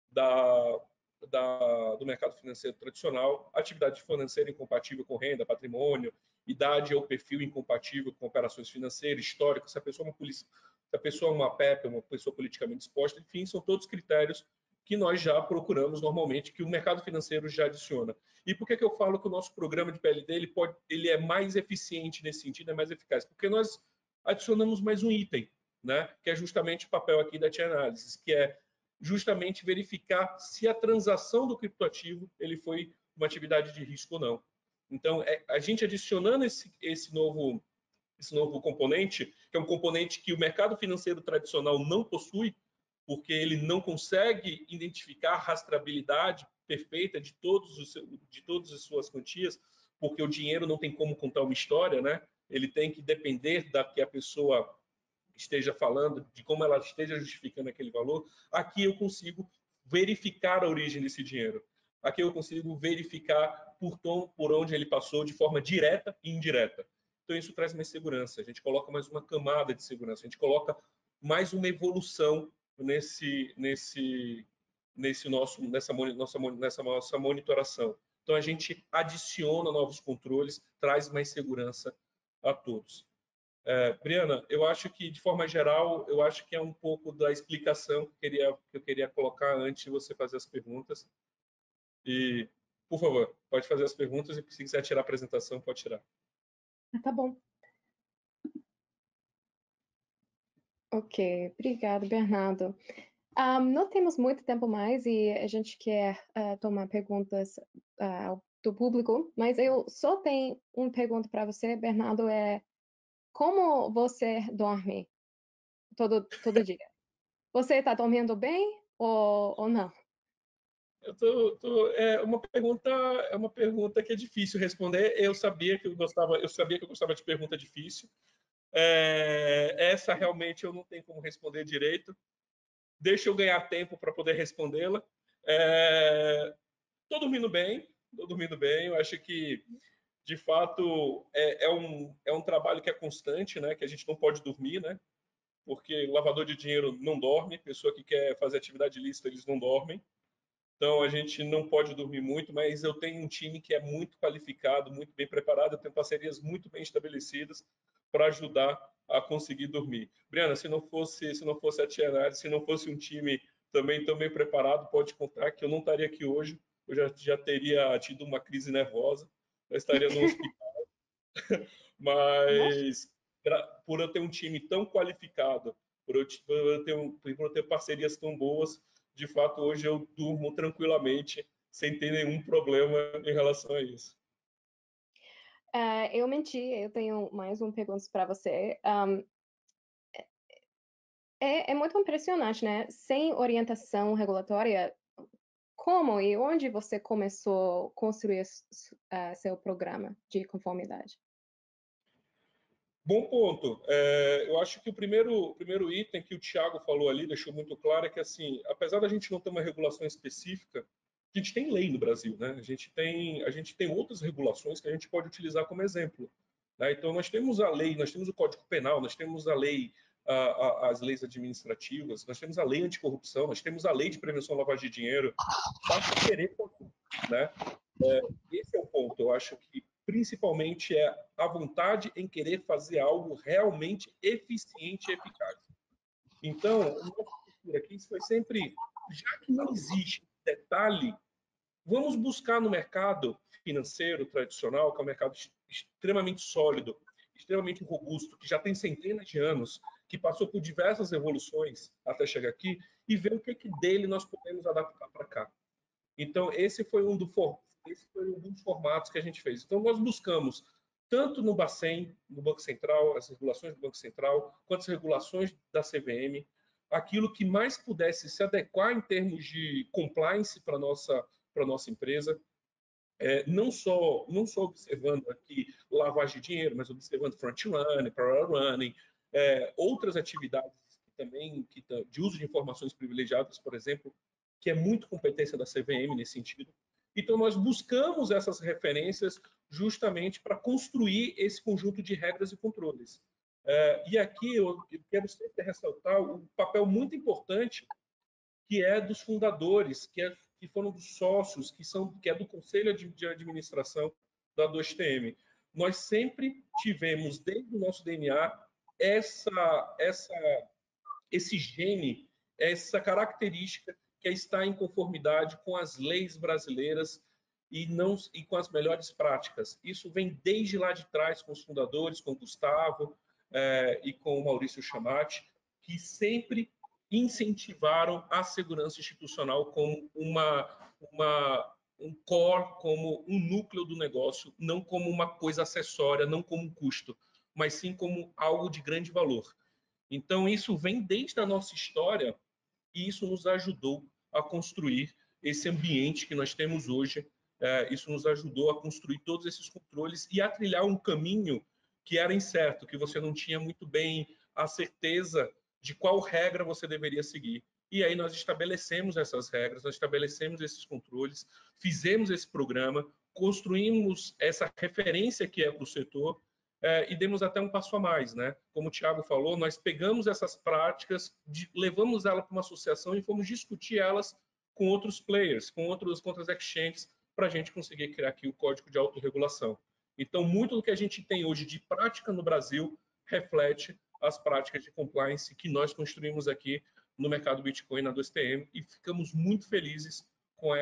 do mercado financeiro tradicional, atividade financeira incompatível com renda, patrimônio, idade ou perfil incompatível com operações financeiras, histórico, se a pessoa é uma PEP, uma pessoa politicamente exposta, enfim, são todos critérios que nós já procuramos normalmente, que o mercado financeiro já adiciona. E por que eu falo que o nosso programa de PLD ele é mais eficiente nesse sentido, é mais eficaz? Porque nós adicionamos mais um item, né? Que é justamente o papel aqui da T-Analysis, que é justamente verificar se a transação do criptoativo ele foi uma atividade de risco ou não. Então, a gente adicionando esse novo componente, que é um componente que o mercado financeiro tradicional não possui, porque ele não consegue identificar a rastreabilidade perfeita de todas as suas quantias, porque o dinheiro não tem como contar uma história, né? Ele tem que depender da que a pessoa esteja falando, de como ela esteja justificando aquele valor. Aqui eu consigo verificar a origem desse dinheiro. Aqui eu consigo verificar por onde ele passou de forma direta e indireta. Então isso traz mais segurança. A gente coloca mais uma camada de segurança. A gente coloca mais uma evolução nessa nossa monitoração. Então a gente adiciona novos controles, traz mais segurança a todos. Briana, eu acho que, de forma geral, eu acho que é um pouco da explicação que eu queria colocar antes de você fazer as perguntas. E, por favor, pode fazer as perguntas e se quiser tirar a apresentação, pode tirar. Tá bom. Ok, obrigado, Bernardo. Não temos muito tempo mais e a gente quer tomar perguntas do público, mas eu só tenho uma pergunta para você, Bernardo, como você dorme todo dia? Você está dormindo bem ou não? É uma pergunta que é difícil responder. Eu sabia que eu gostava de pergunta difícil. Essa realmente eu não tenho como responder direito. Deixa eu ganhar tempo para poder respondê-la. Estou dormindo bem. Eu acho que, de fato, é um trabalho que é constante, né? Que a gente não pode dormir, né? Porque lavador de dinheiro não dorme, pessoa que quer fazer atividade ilícita, eles não dormem. Então, a gente não pode dormir muito, mas eu tenho um time que é muito qualificado, muito bem preparado, eu tenho parcerias muito bem estabelecidas para ajudar a conseguir dormir. Briana, se não fosse a T-Analysis, se não fosse um time também tão bem preparado, pode contar que eu não estaria aqui hoje, eu já teria tido uma crise nervosa, já estaria no hospital. Mas, por eu ter um time tão qualificado, por eu ter parcerias tão boas, de fato, hoje eu durmo tranquilamente, sem ter nenhum problema em relação a isso. Eu menti, eu tenho mais uma pergunta para você. É muito impressionante, né? Sem orientação regulatória, como e onde você começou a construir seu programa de conformidade? Bom ponto. Eu acho que o primeiro item que o Thiago falou ali, deixou muito claro, é que, assim, apesar da gente não ter uma regulação específica, a gente tem lei no Brasil, né? A gente tem outras regulações que a gente pode utilizar como exemplo, né? Então, nós temos a lei, nós temos o Código Penal, nós temos a lei, as leis administrativas, nós temos a lei anticorrupção, nós temos a lei de prevenção à lavagem de dinheiro. Basta querer, né? Esse é o ponto. Eu acho que principalmente é a vontade em querer fazer algo realmente eficiente e eficaz. Então, a nossa postura aqui foi sempre, já que não existe detalhe, vamos buscar no mercado financeiro tradicional, que é um mercado extremamente sólido, extremamente robusto, que já tem centenas de anos, que passou por diversas evoluções até chegar aqui, e ver o que dele nós podemos adaptar para cá. Então, esse foi um dos formatos que a gente fez. Então, nós buscamos, tanto no Bacen, no Banco Central, as regulações do Banco Central, quanto as regulações da CVM, aquilo que mais pudesse se adequar em termos de compliance para a nossa empresa, não só observando aqui lavagem de dinheiro, mas observando front-running, parallel-running, outras atividades também de uso de informações privilegiadas, por exemplo, que é muito competência da CVM nesse sentido. Então, nós buscamos essas referências justamente para construir esse conjunto de regras e controles. E aqui eu quero sempre ressaltar um papel muito importante que é dos fundadores, que foram dos sócios, que é do Conselho de Administração da 2TM. Nós sempre tivemos, desde o nosso DNA, esse gene, essa característica que está em conformidade com as leis brasileiras e com as melhores práticas. Isso vem desde lá de trás com os fundadores, com o Gustavo e com o Maurício Chamati, que sempre incentivaram a segurança institucional como um core, como um núcleo do negócio, não como uma coisa acessória, não como um custo, mas sim como algo de grande valor. Então, isso vem desde a nossa história e isso nos ajudou a construir esse ambiente que nós temos hoje. Isso nos ajudou a construir todos esses controles e a trilhar um caminho que era incerto, que você não tinha muito bem a certeza de qual regra você deveria seguir. E aí nós estabelecemos essas regras, nós estabelecemos esses controles, fizemos esse programa, construímos essa referência que é para o setor, e demos até um passo a mais, né? Como o Thiago falou, nós pegamos essas práticas, levamos ela para uma associação e fomos discutir elas com outros players, com outras exchanges, para a gente conseguir criar aqui o código de autorregulação. Então, muito do que a gente tem hoje de prática no Brasil reflete as práticas de compliance que nós construímos aqui no mercado Bitcoin na 2TM e ficamos muito felizes com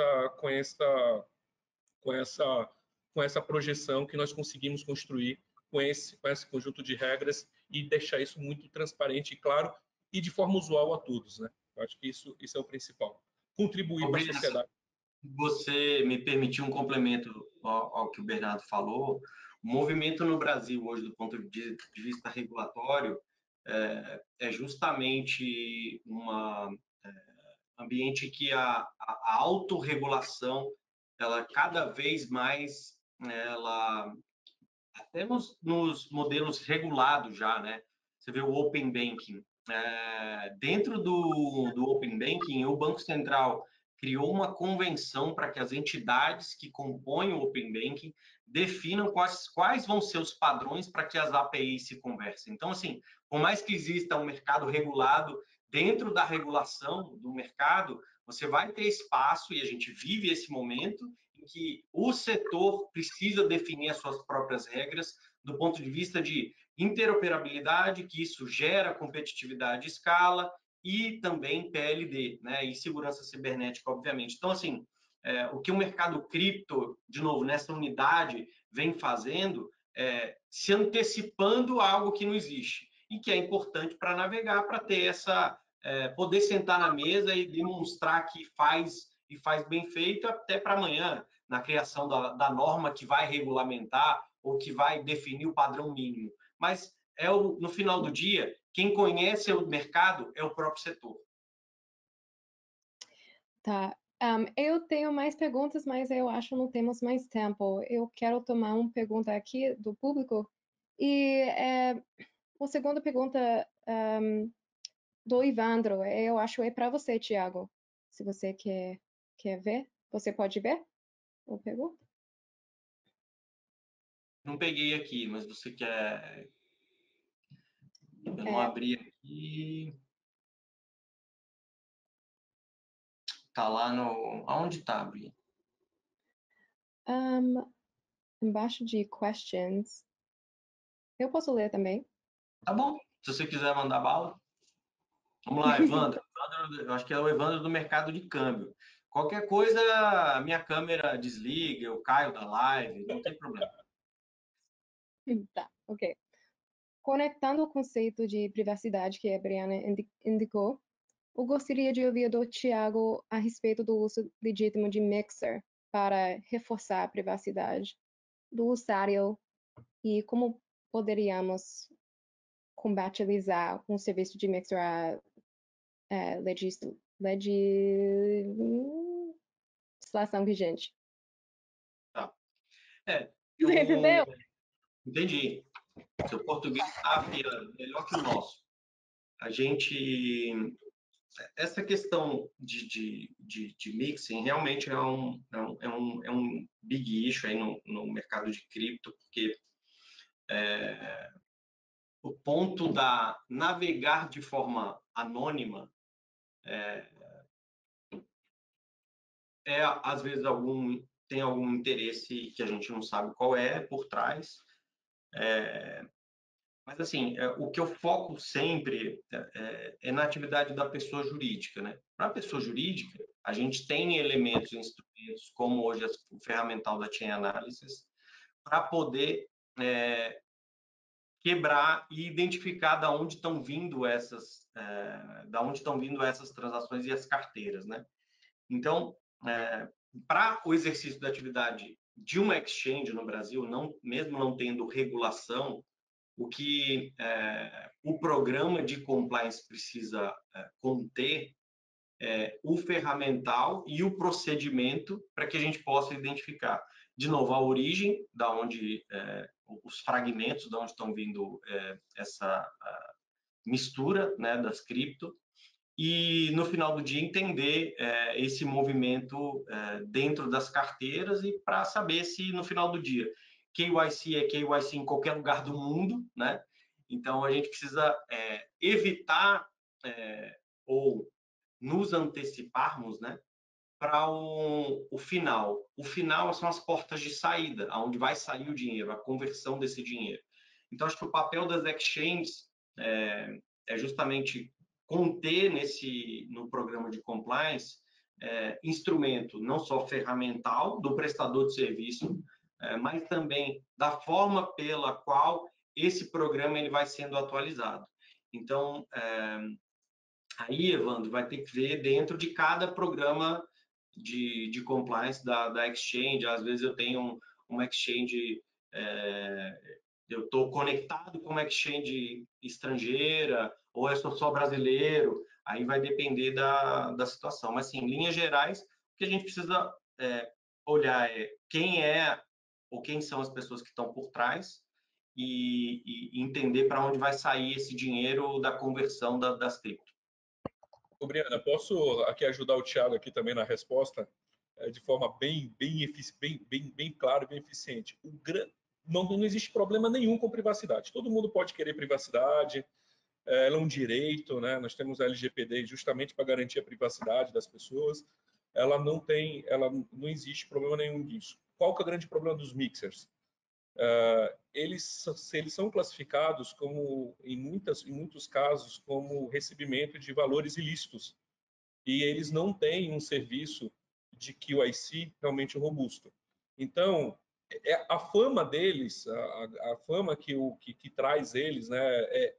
essa projeção que nós conseguimos construir com esse conjunto de regras e deixar isso muito transparente e claro e de forma usual a todos, né? Eu acho que isso é o principal. Contribuir para a sociedade. Você me permitiu um complemento ao que o Bernardo falou. O movimento no Brasil hoje, do ponto de vista regulatório, é justamente um ambiente que a autorregulação, ela cada vez mais, ela até nos modelos regulados já, né? Você vê o Open Banking. Dentro do Open Banking, o Banco Central criou uma convenção para que as entidades que compõem o Open Banking definam quais vão ser os padrões para que as APIs se conversem. Então, assim, por mais que exista um mercado regulado, dentro da regulação do mercado, você vai ter espaço, e a gente vive esse momento, em que o setor precisa definir as suas próprias regras do ponto de vista de interoperabilidade, que isso gera competitividade e escala, e também PLD, né? E segurança cibernética, obviamente. Então, assim, o que o mercado cripto, de novo, nessa unidade, vem fazendo, se antecipando a algo que não existe, e que é importante para navegar, para ter poder sentar na mesa e demonstrar que faz bem feito até para amanhã, na criação da norma que vai regulamentar ou que vai definir o padrão mínimo. Mas, no final do dia, quem conhece o mercado é o próprio setor. Tá. Eu tenho mais perguntas, mas eu acho que não temos mais tempo. Eu quero tomar uma pergunta aqui do público. E a segunda pergunta do Ivandro, eu acho é para você, Tiago. Se você quer ver, você pode ver a pergunta? Não peguei aqui, mas você quer... Eu não abri aqui. Tá lá no... Aonde tá, Bri? Embaixo de questions. Eu posso ler também. Tá bom. Se você quiser mandar bala. Vamos lá, Evandro. Eu acho que é o Evandro do mercado de câmbio. Qualquer coisa, a minha câmera desliga, eu caio da live, não tem problema. Tá, ok. Conectando o conceito de privacidade que a Briana indicou, eu gostaria de ouvir do Tiago a respeito do uso legítimo de Mixer para reforçar a privacidade do usuário e como poderíamos compatibilizar um serviço de Mixer a legislação vigente. Tá. Você entendeu? Entendi. Seu português está melhor que o nosso. A gente... Essa questão de mixing realmente é um big issue aí no mercado de cripto, porque o ponto da navegar de forma anônima às vezes tem algum interesse que a gente não sabe qual é por trás. Mas assim, o que eu foco sempre é na atividade da pessoa jurídica, né? Para a pessoa jurídica, a gente tem elementos e instrumentos, como hoje o ferramental da Chain Analysis, para poder quebrar e identificar da onde estão vindo essas transações e as carteiras, né? Então, para o exercício da atividade de uma exchange no Brasil, mesmo não tendo regulação, o que o programa de compliance precisa conter é o ferramental e o procedimento para que a gente possa identificar, de novo, a origem, da onde os fragmentos, de onde estão vindo essa mistura, né, das cripto, e no final do dia entender esse movimento dentro das carteiras e para saber se no final do dia KYC é KYC em qualquer lugar do mundo, né? Então a gente precisa evitar ou nos anteciparmos, né, para o final. O final são as portas de saída, aonde vai sair o dinheiro, a conversão desse dinheiro. Então acho que o papel das exchanges é justamente conter no programa de compliance instrumento não só ferramental do prestador de serviço, mas também da forma pela qual esse programa ele vai sendo atualizado. Então, aí, Evandro, vai ter que ver dentro de cada programa de compliance da exchange. Às vezes eu tenho uma exchange, eu estou conectado com uma exchange estrangeira, ou eu sou só brasileiro, aí vai depender da situação. Mas, assim, em linhas gerais, o que a gente precisa olhar é quem ou quem são as pessoas que estão por trás e entender para onde vai sair esse dinheiro da conversão das cripto. Ô, Briana, posso aqui ajudar o Thiago aqui também na resposta de forma bem clara e bem eficiente. Não existe problema nenhum com privacidade. Todo mundo pode querer privacidade, ela é um direito, né? Nós temos a LGPD justamente para garantir a privacidade das pessoas. Ela não existe problema nenhum disso. Qual que é o grande problema dos mixers? Eles são classificados como, em muitos casos, como recebimento de valores ilícitos. E eles não têm um serviço de QIC realmente robusto. Então, a fama deles, a fama que traz eles, né,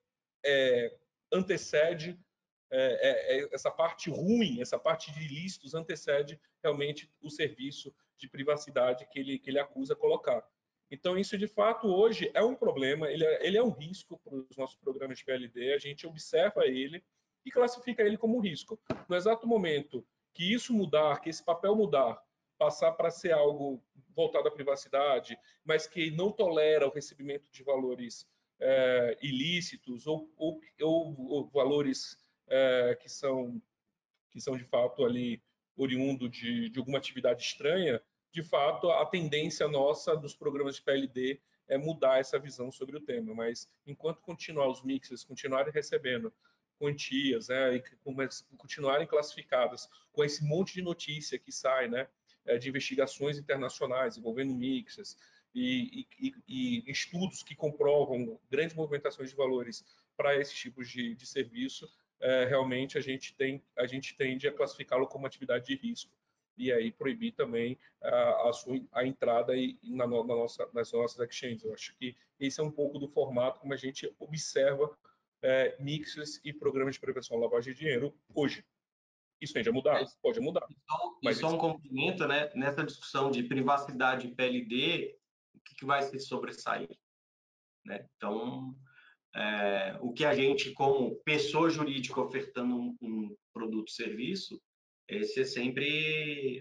antecede essa parte ruim, essa parte de ilícitos antecede realmente o serviço de privacidade que ele acusa colocar. Então, isso, de fato, hoje é um problema, ele é um risco para os nossos programas de PLD, a gente observa ele e classifica ele como um risco. No exato momento que isso mudar, que esse papel mudar, passar para ser algo voltado à privacidade, mas que não tolera o recebimento de valores ilícitos ou valores que são de fato ali oriundo de alguma atividade estranha, de fato a tendência nossa dos programas de PLD é mudar essa visão sobre o tema. Mas enquanto continuar os mixes, continuarem recebendo quantias, né, e continuarem classificadas com esse monte de notícia que sai, né, de investigações internacionais envolvendo mixes e estudos que comprovam grandes movimentações de valores para esses tipos de serviço, realmente a gente tende a classificá-lo como atividade de risco e aí proibir também a entrada nas nossas exchanges. Eu acho que esse é um pouco do formato como a gente observa mixes e programas de prevenção à lavagem de dinheiro hoje. Isso tende a mudar? Pode mudar. E só um complemento, né? Nessa discussão de privacidade e PLD, o que vai se sobressair? Né? Então, o que a gente, como pessoa jurídica ofertando um produto ou serviço, esse é sempre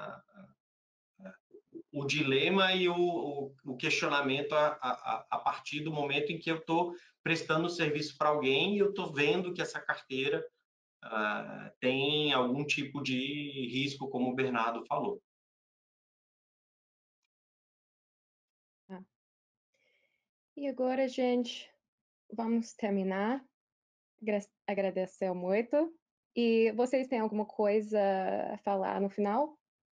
o dilema e o questionamento a partir do momento em que eu estou prestando serviço para alguém e eu estou vendo que essa carteira tem algum tipo de risco, como o Bernardo falou. E agora, gente, vamos terminar. Agradecer muito. E vocês têm alguma coisa a falar no final?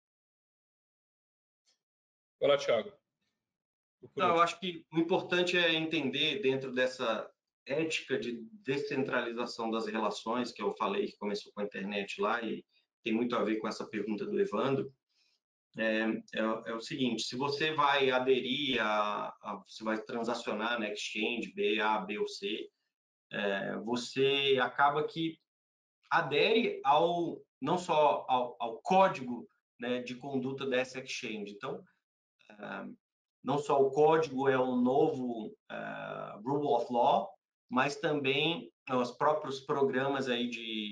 Vai lá, Thiago. Não, eu acho que o importante é entender, dentro dessa ética de descentralização das relações, que eu falei que começou com a internet lá e tem muito a ver com essa pergunta do Evandro, é o seguinte: se você vai aderir você vai transacionar na exchange B, A, B ou C, você acaba que adere não só ao código, né, de conduta dessa exchange. Então, não só o código é um novo rule of law, mas também os próprios programas aí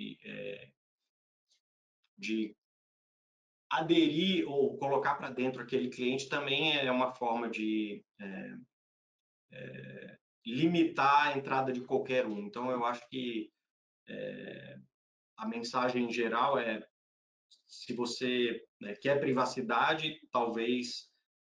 de aderir ou colocar para dentro aquele cliente também é uma forma de limitar a entrada de qualquer um. Então, eu acho que a mensagem em geral é: se você quer privacidade, talvez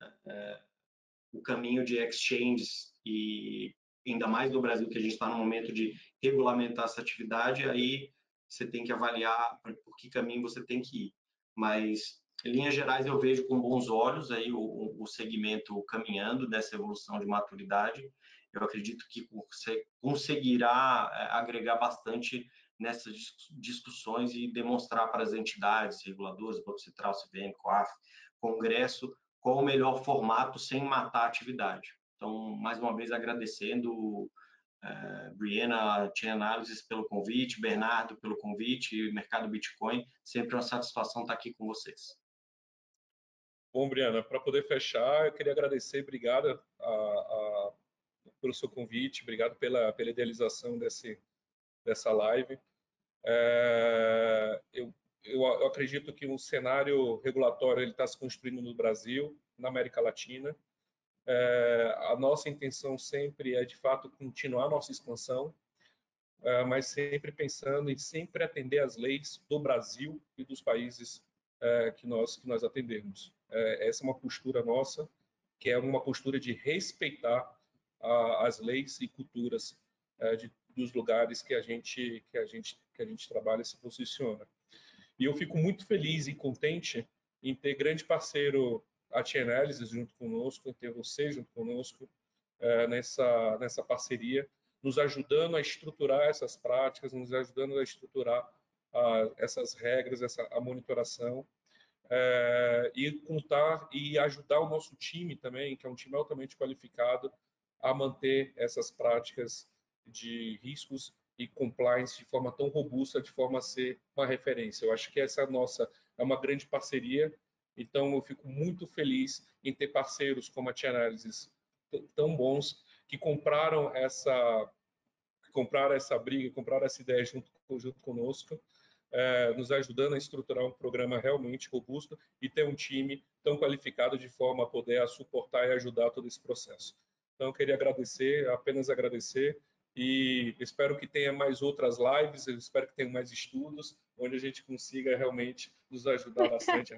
o caminho de exchanges, e ainda mais no Brasil, que a gente está no momento de regulamentar essa atividade, aí você tem que avaliar por que caminho você tem que ir. Mas, em linhas gerais, eu vejo com bons olhos aí o segmento caminhando dessa evolução de maturidade. Eu acredito que você conseguirá agregar bastante nessas discussões e demonstrar para as entidades reguladoras, Banco Central, CVM, COAF, Congresso, qual o melhor formato sem matar a atividade. Então, mais uma vez, agradecendo Brianna, Chain Analysis pelo convite, Bernardo pelo convite, Mercado Bitcoin, sempre uma satisfação estar aqui com vocês. Bom, Brianna, para poder fechar, eu queria agradecer, obrigado pelo seu convite, obrigado pela idealização dessa live. Eu acredito que um cenário regulatório está se construindo no Brasil, na América Latina. A nossa intenção sempre é, de fato, continuar a nossa expansão, mas sempre pensando em sempre atender às leis do Brasil e dos países que nós atendemos. Essa é uma postura nossa, que é uma postura de respeitar as leis e culturas dos lugares que a gente trabalha e se posiciona. E eu fico muito feliz e contente em ter grande parceiro a Chain Analysis junto conosco, em ter você junto conosco nessa parceria, nos ajudando a estruturar essas práticas, nos ajudando a estruturar essas regras, a monitoração, e contar e ajudar o nosso time também, que é um time altamente qualificado, a manter essas práticas de riscos e compliance de forma tão robusta, de forma a ser uma referência. Eu acho que essa é uma grande parceria, então eu fico muito feliz em ter parceiros como a Chain Analysis tão bons, que compraram essa briga, compraram essa ideia junto conosco, nos ajudando a estruturar um programa realmente robusto e ter um time tão qualificado de forma a poder suportar e ajudar todo esse processo. Então, eu queria agradecer, apenas agradecer, e espero que tenha mais outras lives, eu espero que tenha mais estudos, onde a gente consiga realmente nos ajudar bastante.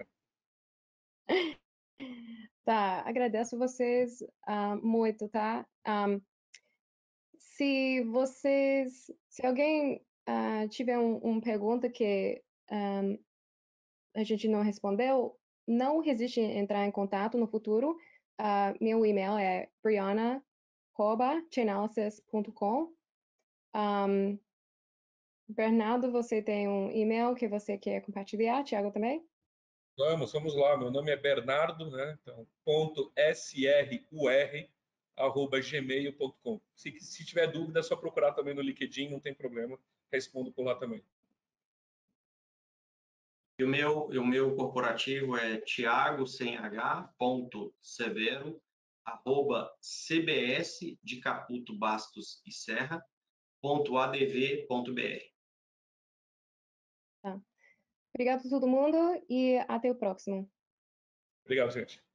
Tá, agradeço vocês muito, tá? Se alguém tiver uma pergunta que a gente não respondeu, não hesite em entrar em contato no futuro. Meu e-mail é brianna@chainalysis.com. Bernardo, você tem um e-mail que você quer compartilhar? Thiago também? Vamos lá. Meu nome é Bernardo, né? Então, .srur@gmail.com. Se tiver dúvida, é só procurar também no LinkedIn, não tem problema. Respondo por lá também. E o meu corporativo é thiago.severo@cbs de Caputo, Bastos e Serra.adv.br. Tá. Obrigado a todo mundo e até o próximo. Obrigado, gente.